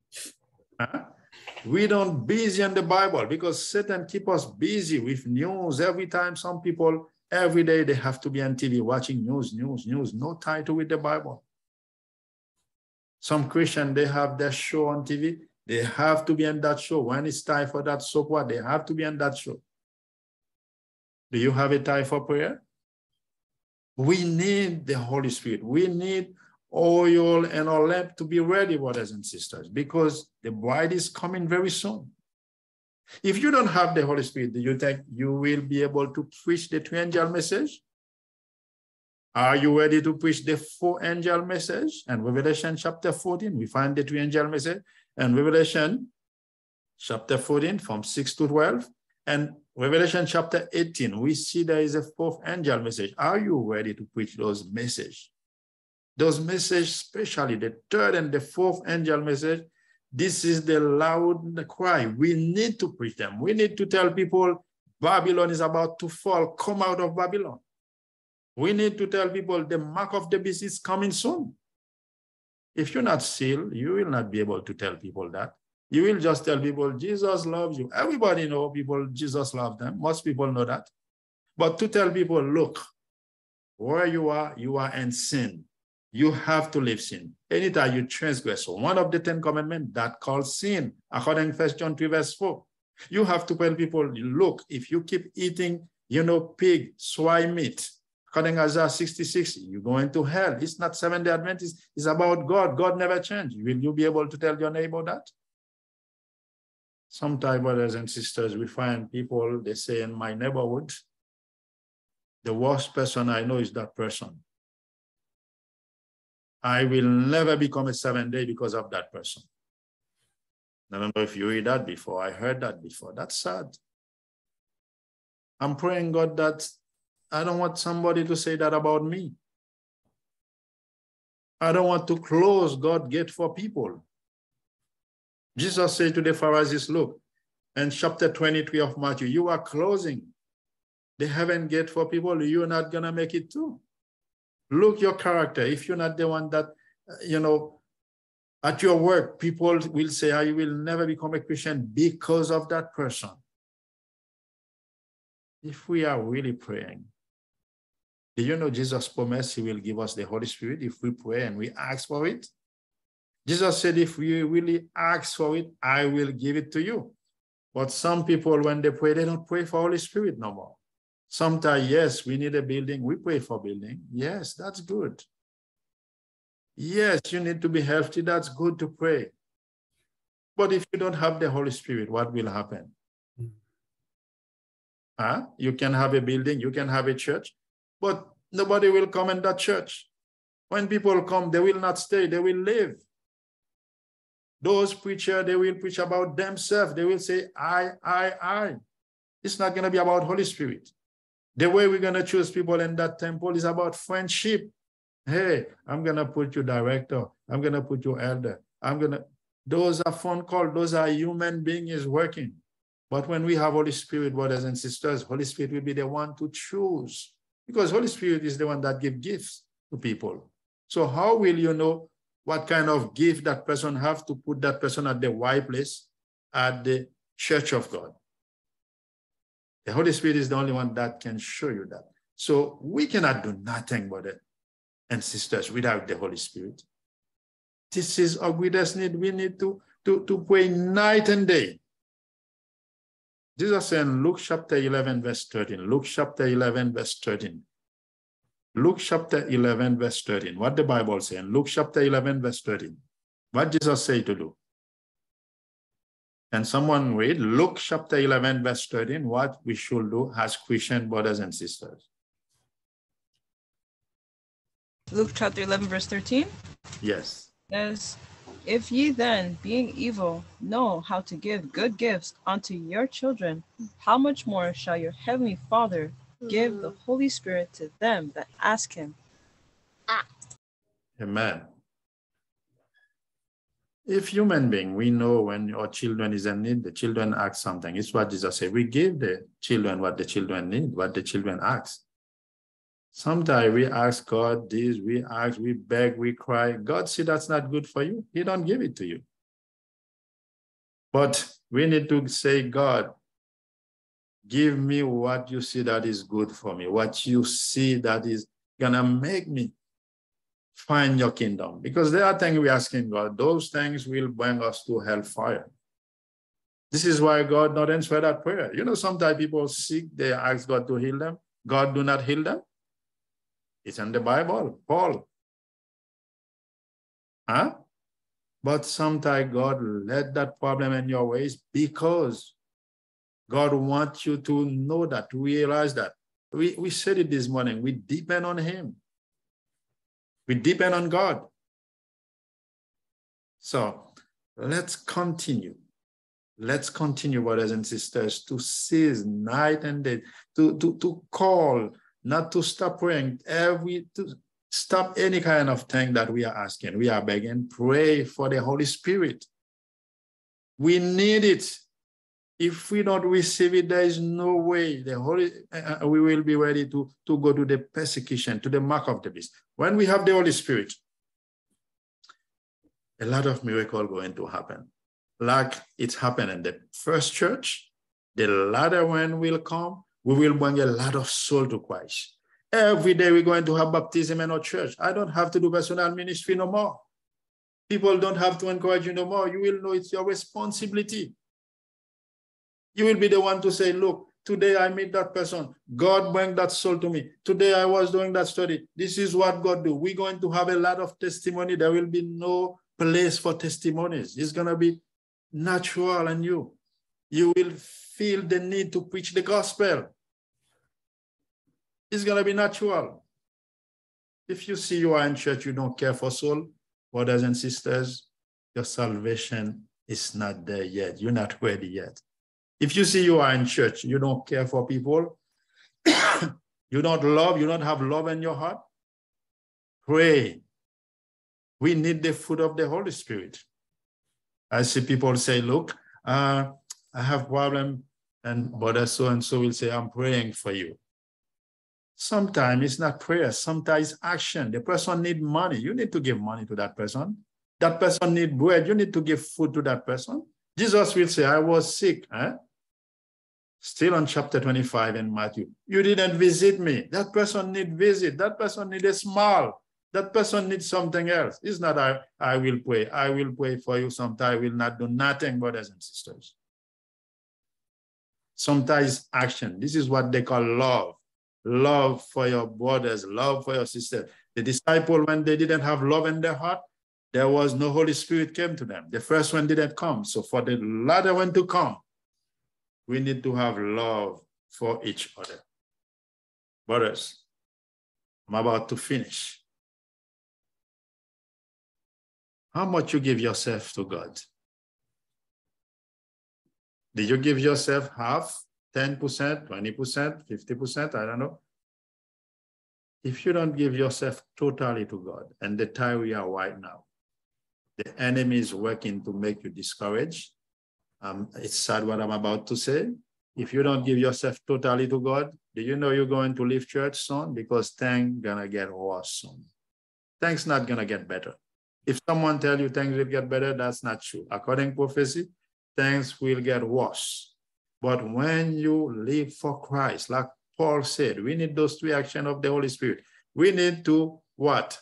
we don't busy in the Bible, because Satan keep us busy with news. Every time some people, every day they have to be on TV watching news, no title with the Bible. Some Christian, they have their show on TV. They have to be on that show. When it's time for that soap opera, they have to be on that show. Do you have a time for prayer? We need the Holy Spirit. We need oil and our lamp to be ready, brothers and sisters, because the bride is coming very soon. If you don't have the Holy Spirit, do you think you will be able to preach the 3-angel message? Are you ready to preach the 4-angel message? And Revelation chapter 14, we find the 3-angel message. And Revelation chapter 14 from 6 to 12. And Revelation chapter 18, we see there is a 4th angel message. Are you ready to preach those messages? Those messages, especially the 3rd and the 4th angel message, this is the loud cry. We need to preach them. We need to tell people Babylon is about to fall. Come out of Babylon. We need to tell people the mark of the beast is coming soon. If you're not sealed, you will not be able to tell people that. You will just tell people, Jesus loves you. Everybody knows people, Jesus loves them. Most people know that. But to tell people, look, where you are in sin. You have to live sin. Anytime you transgress, so one of the 10 commandments that calls sin, according to 1 John 3, verse 4. You have to tell people, look, if you keep eating, pig, swine meat, according to Isaiah 66, you're going to hell. It's not Seventh-day Adventist. It's about God. God never changed. Will you be able to tell your neighbor that? Sometimes, brothers and sisters, we find people, they say in my neighborhood, the worst person I know is that person. I will never become a 7th-day because of that person. I don't know if you read that before. I heard that before. That's sad. I'm praying God that I don't want somebody to say that about me. I don't want to close God's gate for people. Jesus said to the Pharisees, look, in chapter 23 of Matthew, you are closing the heaven gate for people. You're not going to make it too. Look your character. If you're not the one that, at your work, people will say, I will never become a Christian because of that person. If we are really praying, do you know Jesus promised he will give us the Holy Spirit if we pray and we ask for it? Jesus said, if we really ask for it, I will give it to you. But some people, when they pray, they don't pray for Holy Spirit no more. Sometimes, yes, we need a building. We pray for building. Yes, that's good. Yes, you need to be healthy. That's good to pray. But if you don't have the Holy Spirit, what will happen? You can have a building, you can have a church, but nobody will come in that church. When people come, they will not stay, they will leave. Those preachers, they will preach about themselves. They will say, I. It's not going to be about Holy Spirit. The way we're going to choose people in that temple is about friendship. Hey, I'm going to put you director. I'm going to put you elder. Those are phone calls. Those are human beings working. But when we have Holy Spirit, brothers and sisters, Holy Spirit will be the one to choose. Because Holy Spirit is the one that gives gifts to people. So how will you know what kind of gift that person have to put that person at the right place at the church of God? The Holy Spirit is the only one that can show you that. So we cannot do nothing, brothers and sisters, without the Holy Spirit. This is our greatest need. We need to pray night and day. Jesus said in Luke chapter 11, verse 13. Luke chapter 11, verse 13. Luke chapter 11, verse 13. What the Bible says in Luke chapter 11, verse 13. What Jesus said to do. And someone read Luke chapter 11, verse 13, what we should do as Christian brothers and sisters. Luke chapter 11, verse 13? Yes. Says, if ye then, being evil, know how to give good gifts unto your children, how much more shall your heavenly Father give the Holy Spirit to them that ask him? Amen. If human being, we know when our children is in need, the children ask something. It's what Jesus said. We give the children what the children need, what the children ask. Sometimes we ask God this, we ask, we beg, we cry. God see that's not good for you. He don't give it to you. But we need to say, God, give me what you see that is good for me, what you see that is gonna make me find your kingdom. Because there are things we're asking God, those things will bring us to hellfire. This is why God not answer that prayer. You know, sometimes people sick, they ask God to heal them. God do not heal them. It's in the Bible, Paul. Huh? But sometimes God let that problem in your ways because God wants you to know that, to realize that. We said it this morning, we depend on him. We depend on God. So let's continue. Let's continue, brothers and sisters, to seize night and day, to call, not to stop praying, to stop any kind of thing that we are asking. We are begging, pray for the Holy Spirit. We need it. If we don't receive it, there is no way we will be ready to go to the persecution, to the mark of the beast. When we have the Holy Spirit, a lot of miracles going to happen. Like it happened in the first church, the latter one will come, we will bring a lot of soul to Christ. Every day we're going to have baptism in our church. I don't have to do personal ministry no more. People don't have to encourage you no more. You will know it's your responsibility. You will be the one to say, look, today I meet that person. God bring that soul to me. Today I was doing that study. This is what God do. We're going to have a lot of testimony. There will be no place for testimonies. It's going to be natural and you will feel the need to preach the gospel. It's going to be natural. If you see you are in church, you don't care for soul, brothers and sisters, your salvation is not there yet. You're not ready yet. If you see you are in church, you don't care for people, you don't love, you don't have love in your heart, pray. We need the fruit of the Holy Spirit. I see people say, look, I have problem, and brother so-and-so will say, I'm praying for you. Sometimes it's not prayer, sometimes it's action. The person needs money. You need to give money to that person. That person needs bread. You need to give food to that person. Jesus will say, I was sick. Still on chapter 25 in Matthew. You didn't visit me. That person needs visit. That person needs a smile. That person needs something else. It's not I will pray. I will pray for you. Sometimes I will not do nothing, brothers and sisters. Sometimes action. This is what they call love. Love for your brothers, love for your sisters. The disciples, when they didn't have love in their heart, there was no Holy Spirit came to them. The first one didn't come. So for the latter one to come, we need to have love for each other. Brothers, I'm about to finish. How much you give yourself to God? Did you give yourself half, 10%, 20%, 50%? I don't know. If you don't give yourself totally to God, and the time we are right now, the enemy is working to make you discouraged. It's sad what I'm about to say. If you don't give yourself totally to God, do you know you're going to leave church soon? Because things gonna get worse soon. things not going to get better. If someone tells you things will get better, that's not true. According to prophecy, things will get worse. But when you live for Christ, like Paul said, we need those three actions of the Holy Spirit. We need to what?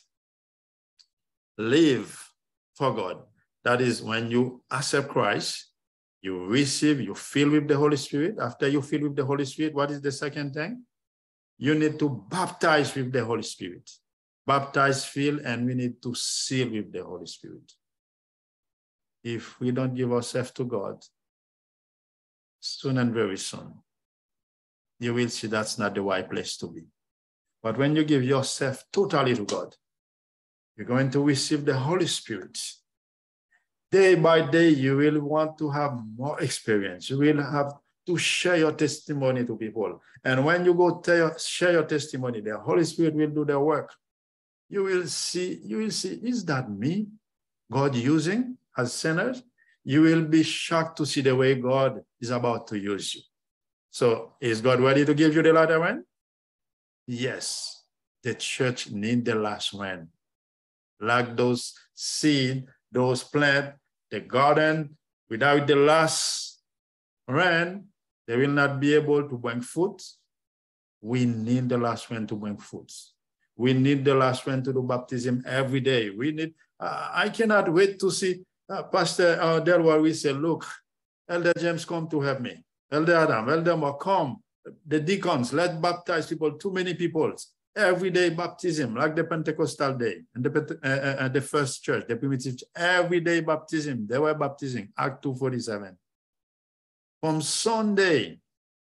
Live for God. That is, when you accept Christ, you receive, you fill with the Holy Spirit. After you fill with the Holy Spirit, what is the second thing? You need to baptize with the Holy Spirit. Baptize, fill, and we need to seal with the Holy Spirit. If we don't give ourselves to God, soon and very soon, you will see that's not the right place to be. But when you give yourself totally to God, you're going to receive the Holy Spirit. Day by day, you will want to have more experience. You will have to share your testimony to people. And when you go share your testimony, the Holy Spirit will do the work. You will see, is that me, God using as sinners? You will be shocked to see the way God is about to use you. So is God ready to give you the latter rain? Yes, the church needs the last rain. Like those seed, those plants, the garden, without the last rain, they will not be able to bring fruit. We need the last rain to bring fruit. We need the last rain to do baptism every day. We need, I cannot wait to see Pastor Delwar. We say, look, Elder James, come to help me. Elder Adam, Elder Mo, come. The deacons, let's baptize people, too many people. Every day baptism, like the Pentecostal day, and the first church, the primitive church, every day baptism. They were baptizing, Act 2:47. From Sunday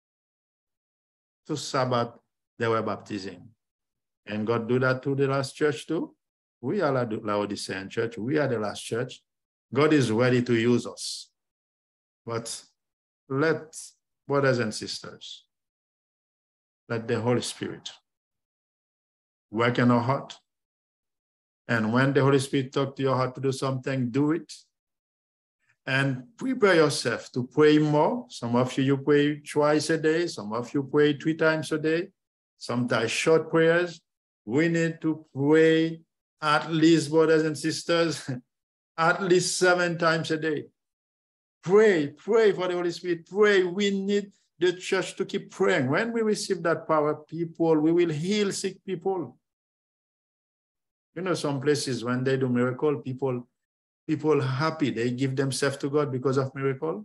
to Sabbath, they were baptizing. And God do that to the last church too. We are the Laodicean church. We are the last church. God is ready to use us. But let, brothers and sisters, let the Holy Spirit work in our heart. And when the Holy Spirit talks to your heart to do something, do it. And prepare yourself to pray more. Some of you pray twice a day. Some of you pray 3 times a day. Sometimes short prayers. We need to pray at least, brothers and sisters, at least 7 times a day. Pray for the Holy Spirit. Pray. We need the church to keep praying. When we receive that power, people, we will heal sick people. You know, some places when they do miracle, people happy. They give themselves to God because of miracle.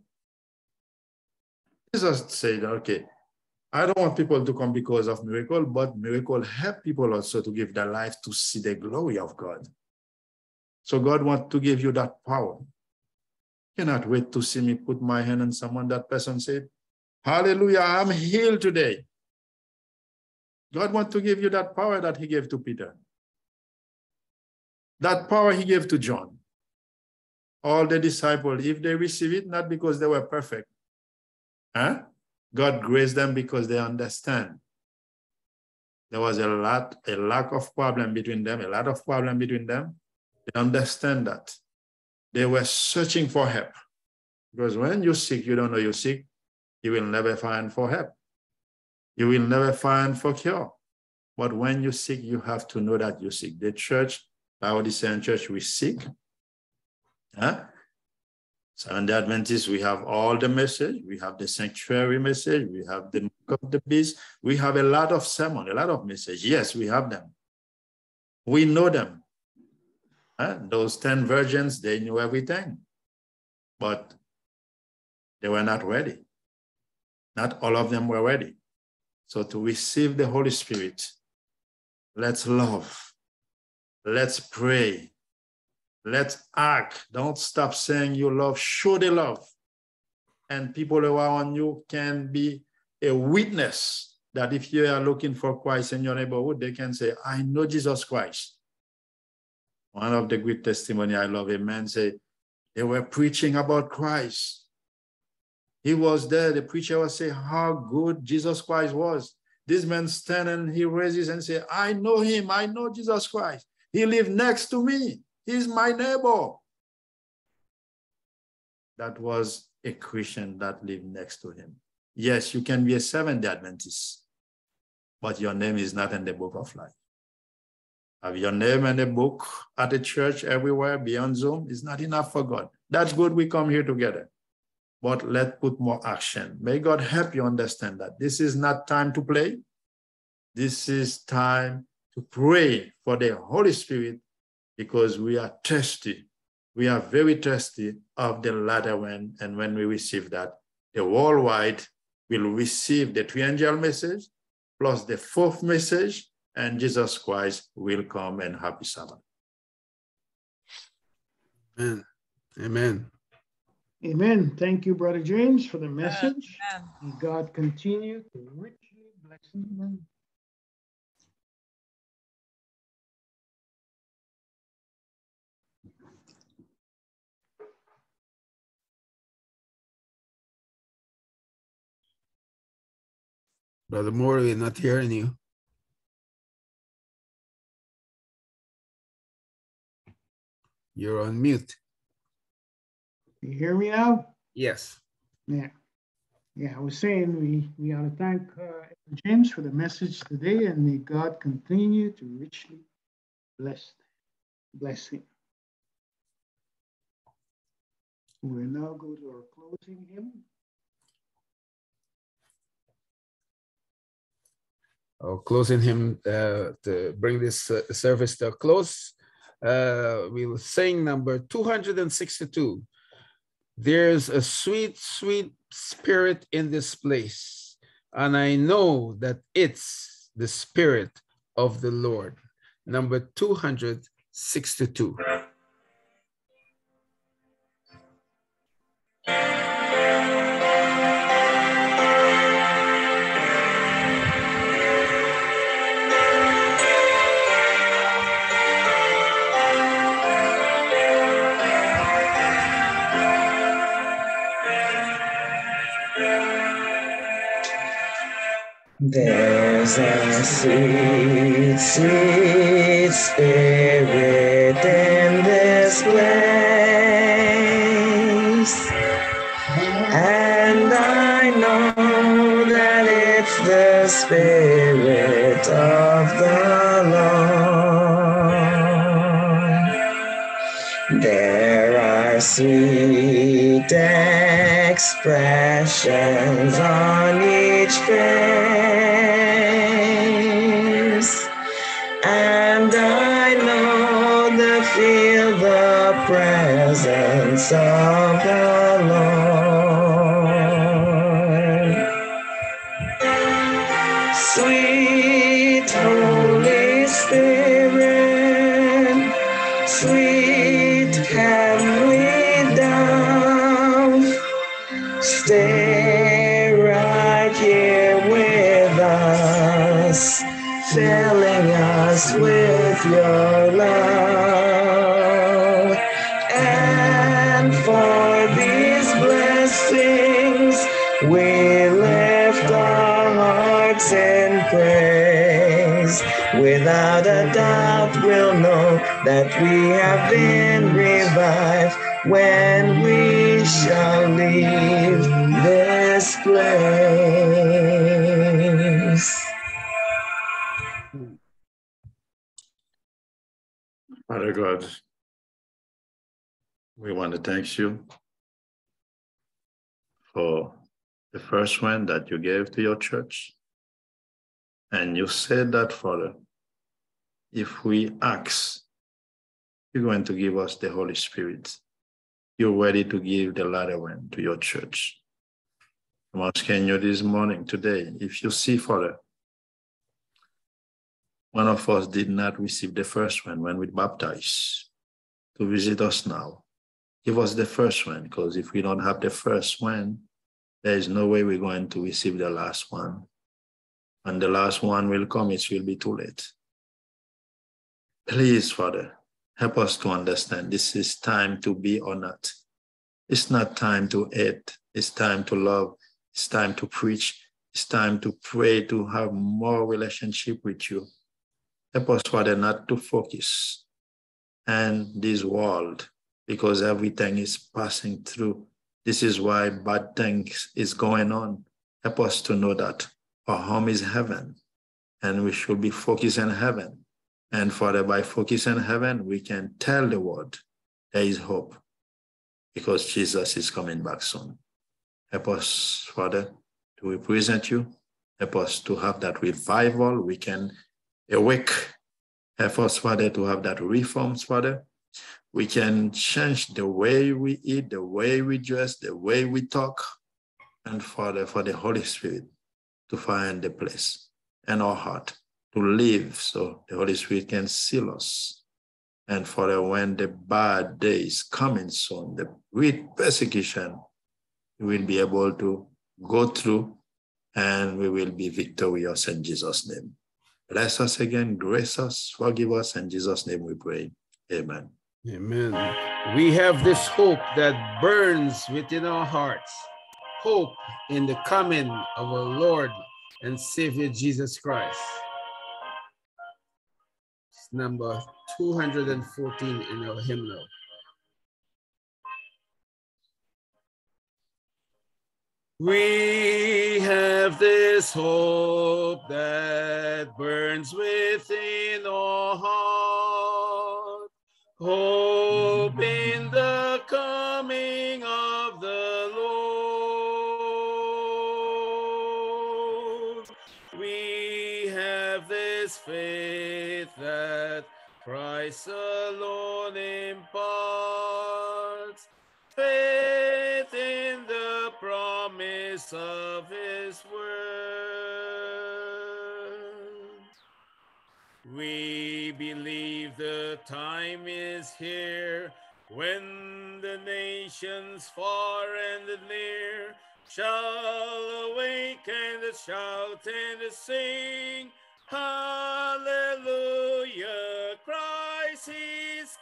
Jesus said, okay, I don't want people to come because of miracle, but miracle help people also to give their life to see the glory of God. So God wants to give you that power. Cannot wait to see me put my hand on someone. That person said, hallelujah, I'm healed today. God wants to give you that power that he gave to Peter. That power he gave to John. All the disciples, if they receive it, not because they were perfect. God graced them because they understand. There was a lack of problem between them, They understand that. They were searching for help. Because when you're sick, you don't know you're sick, you will never find for help. You will never find for cure. But when you're sick, you have to know that you're sick. The church, Laodicean church, we're sick. So in the Adventists, we have all the message. We have the sanctuary message. We have the mark of the beast. We have a lot of sermon, a lot of message. Yes, we have them. We know them. Those 10 virgins, they knew everything. But they were not ready. Not all of them were ready. So to receive the Holy Spirit, let's love. Let's pray. Let's act. Don't stop saying you love. Show the love. And people around you can be a witness that if you are looking for Christ in your neighborhood, they can say, I know Jesus Christ. One of the great testimony I love, a man said, they were preaching about Christ. He was there. The preacher was saying how good Jesus Christ was. This man stand and he raises and say, I know him. I know Jesus Christ. He lived next to me. He's my neighbor. That was a Christian that lived next to him. Yes, you can be a Seventh-day Adventist, but your name is not in the book of life. Have your name in a book at the church everywhere beyond Zoom. It's not enough for God. That's good. We come here together. But let's put more action. May God help you understand that this is not time to play. This is time to pray for the Holy Spirit because we are thirsty. We are very thirsty of the latter one. And when we receive that, the worldwide will receive the 3-angel message plus the 4th message, and Jesus Christ will come and happy Sabbath. Amen. Amen. Amen. Thank you, Brother James, for the message. Amen. May God continue to richly bless you. Brother Moore, we're not hearing you. You're on mute. You hear me now? Yes. Yeah. Yeah, I was saying we ought to thank James for the message today, and may God continue to richly bless him. We'll now go to our closing hymn. Our closing hymn to bring this service to a close. We will sing number 262. There's a sweet, sweet spirit in this place, and I know that it's the Spirit of the Lord. Number 262. There's a sweet, sweet spirit in this place, and I know that it's the Spirit of the Lord. There are sweet expressions on each face, and I know that feel the presence of the Lord. Sweet Holy Spirit, sweet heavenly dove, stay right here with us, filling us with your love. And for these blessings, we lift our hearts in praise. Without a doubt, we'll know that we have been revived when we shall leave this place. Father God, we want to thank you for the first one that you gave to your church. And you said that, Father, if we ask, you're going to give us the Holy Spirit. You're ready to give the latter one to your church. I'm asking you this morning, today, if you see, Father, one of us did not receive the first one when we baptized, to visit us now. Give us the first one, because if we don't have the first one, there is no way we're going to receive the last one. And the last one will come, it will be too late. Please, Father, help us to understand this is time to be or not. It's not time to hate. It's time to love. It's time to preach. It's time to pray, to have more relationship with you. Help us, Father, not to focus on this world, because everything is passing through. This is why bad things is going on. Help us to know that our home is heaven, and we should be focused on heaven And Father, by focusing on heaven, we can tell the world there is hope because Jesus is coming back soon. Help us, Father, to represent you. Help us to have that revival. We can awake. Help us, Father, to have that reforms, Father. We can change the way we eat, the way we dress, the way we talk. And Father, for the Holy Spirit to find the place in our heart to live so the Holy Spirit can seal us. And Father, when the bad days coming soon, the great persecution, we will be able to go through and we will be victorious in Jesus' name. Bless us again, grace us, forgive us. In Jesus' name we pray. Amen. Amen. We have this hope that burns within our hearts. Hope in the coming of our Lord and Savior Jesus Christ. It's number 214 in our hymnal. We have this hope that burns within our heart, hope in the coming of the Lord. We have this faith that Christ alone imparts, faith in the promise of his word. We believe the time is here when the nations far and near shall awake and shout and sing, hallelujah, Christ is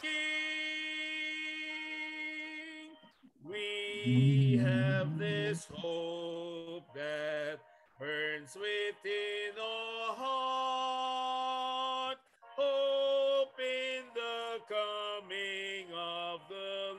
King. We have this hope that burns within our heart, hope in the coming of the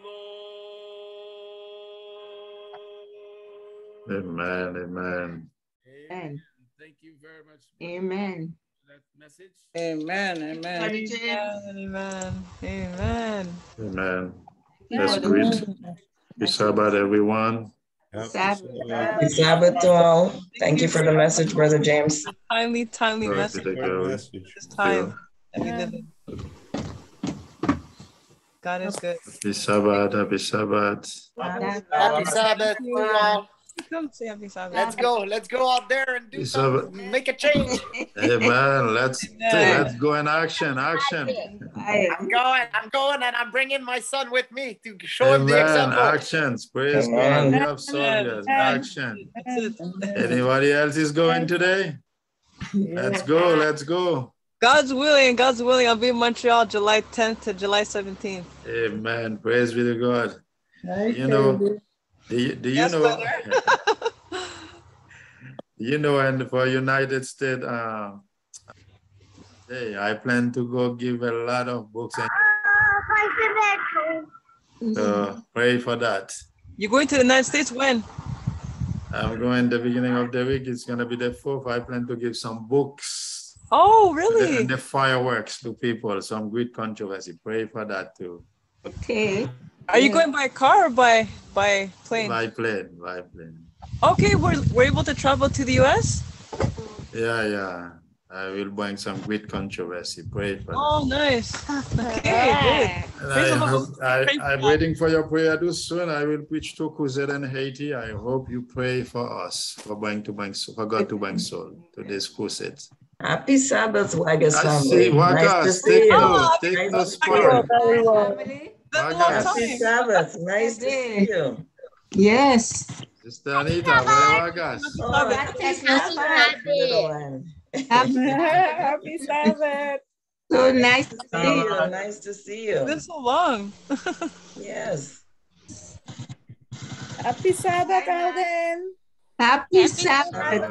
Lord. Amen, amen. Amen. Thank you very much. Amen. For that message. Amen. Amen. Amen. Amen. Amen. That's great. Happy Sabbath, everyone. Happy Sabbath to all. Thank you for the message, Brother James. Timely message. This time that we live in. God is good. Happy Sabbath, happy Sabbath. Happy Sabbath to all. Come say happy Sabbath. Let's go out there and do something. Make a change. Amen. Let's go in action. I'm going, and I'm bringing my son with me to show him the example. Actions. Praise God. We have soldiers. Action. Anybody else is going today? Let's go. God's willing. I'll be in Montreal July 10th to July 17th. Amen. Praise be to God. You know, do you know? You know, and for United States, hey, I plan to go give a lot of books. So pray for that. You're going to the United States when? I'm going the beginning of the week. It's going to be the 4th. I plan to give some books. Oh, really? And the fireworks to people. Some great controversy. Pray for that too. Okay. Are you going by car or by plane? By plane. Okay, we're able to travel to the US? Yeah. I will bring some great controversy. Pray for that. Oh, nice. Okay, good. I'm waiting for your prayer too soon. I will preach to crusade in Haiti. I hope you pray for us for God to bring soul to this crusade. Happy Sabbath, Wagas I family. see Wagas. Take the spot. Happy Sabbath. Nice to see you. Yes. Sister Anita, Wagas. Happy Sabbath, little one. Happy Sabbath. So nice to see you. Nice to see you. It's been so long. Yes. Happy Sabbath, Alden. Happy Sabbath.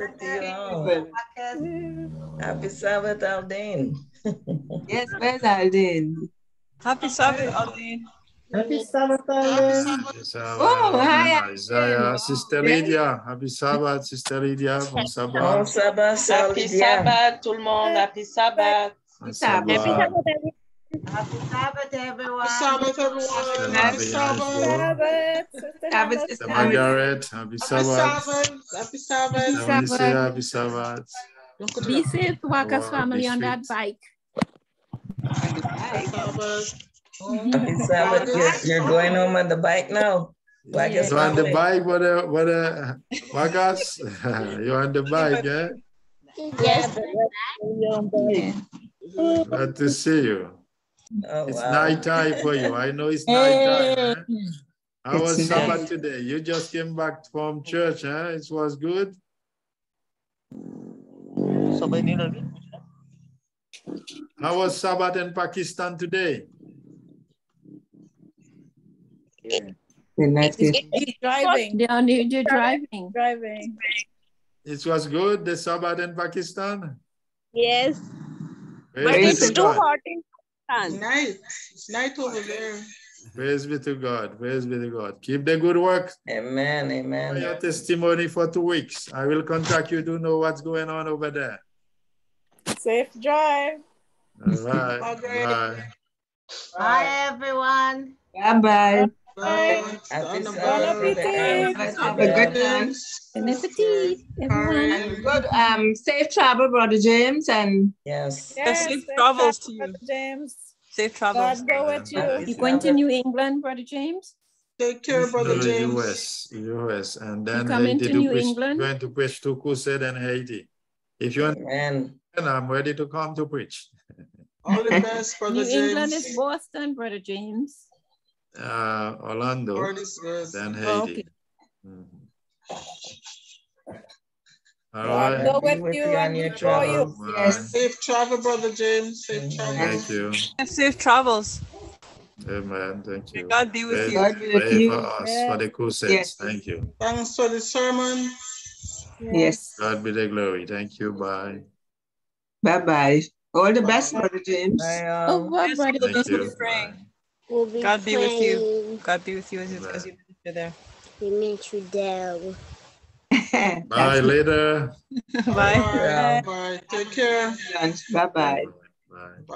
Happy Sabbath, Alden. Yes, where's Alden? Happy Sabbath, Alden. Happy Sabbath, Alden. Oh, hi. Isaiah, Sister Lydia. Happy Sabbath, Sister Lydia. Bon sabbat. Bon sabbat, Happy Sabbath, tout le monde. Happy Sabbath. Sabbath. Happy Sabbath, everyone. Happy Sabbath, everyone. Sabbath, everyone. Happy Sabbath. Sabbath is Sister Margaret, happy Sabbath. Happy Sabbath. Happy Sabbath. Happy Sabbath. Be safe, Walker's family on that bike. Happy Sabbath. Happy Sabbath. You're going home on the bike now. You on the bike, Marcus? You on the bike, yeah? Yes. Glad to see you. Oh, it's wow. night time for you. I know it's night time. Eh? How was Sabbath today? You just came back from church, huh? It was good. How was Sabbath in Pakistan today? Driving. They're driving. Driving. It was good, the Sabbath in Pakistan? Yes. But it's too hot in Pakistan. Night. It's night over there. Praise be to God. Praise be to God. Keep the good work. Amen. Amen. Your testimony for 2 weeks. I will contact you to know what's going on over there. Safe drive. All right. Bye. Bye, everyone. Bye-bye. Happy Sabbath. Have a good one. Bon appetit, everyone. And good safe travel, Brother James, and yes. Safe travels to you. James. Safe travels. God go with you. You going to New England, Brother James? Take care, Brother James. US, and then coming to New England? Going to preach to Crusade and Haiti. If you want, I'm ready to come to preach. All the best, Brother James. New England is Boston, Brother James. Orlando, then Haiti. Oh, okay. All right. Go with you and for you. Yes. Safe travel, Brother James. Safe travel. Thank you. Safe travels. Amen. Thank you. God be with you. Pray for us, for the crusades. Yes. Thank you. Thanks for the sermon. Yes. God be the glory. Thank you. Bye. Bye-bye. All the best, Brother James. Oh, well, Brother Thank you. God be with you. God be with you as you minister there. We meet you there. Bye later. Bye. Bye. Take care. Bye-bye. Bye.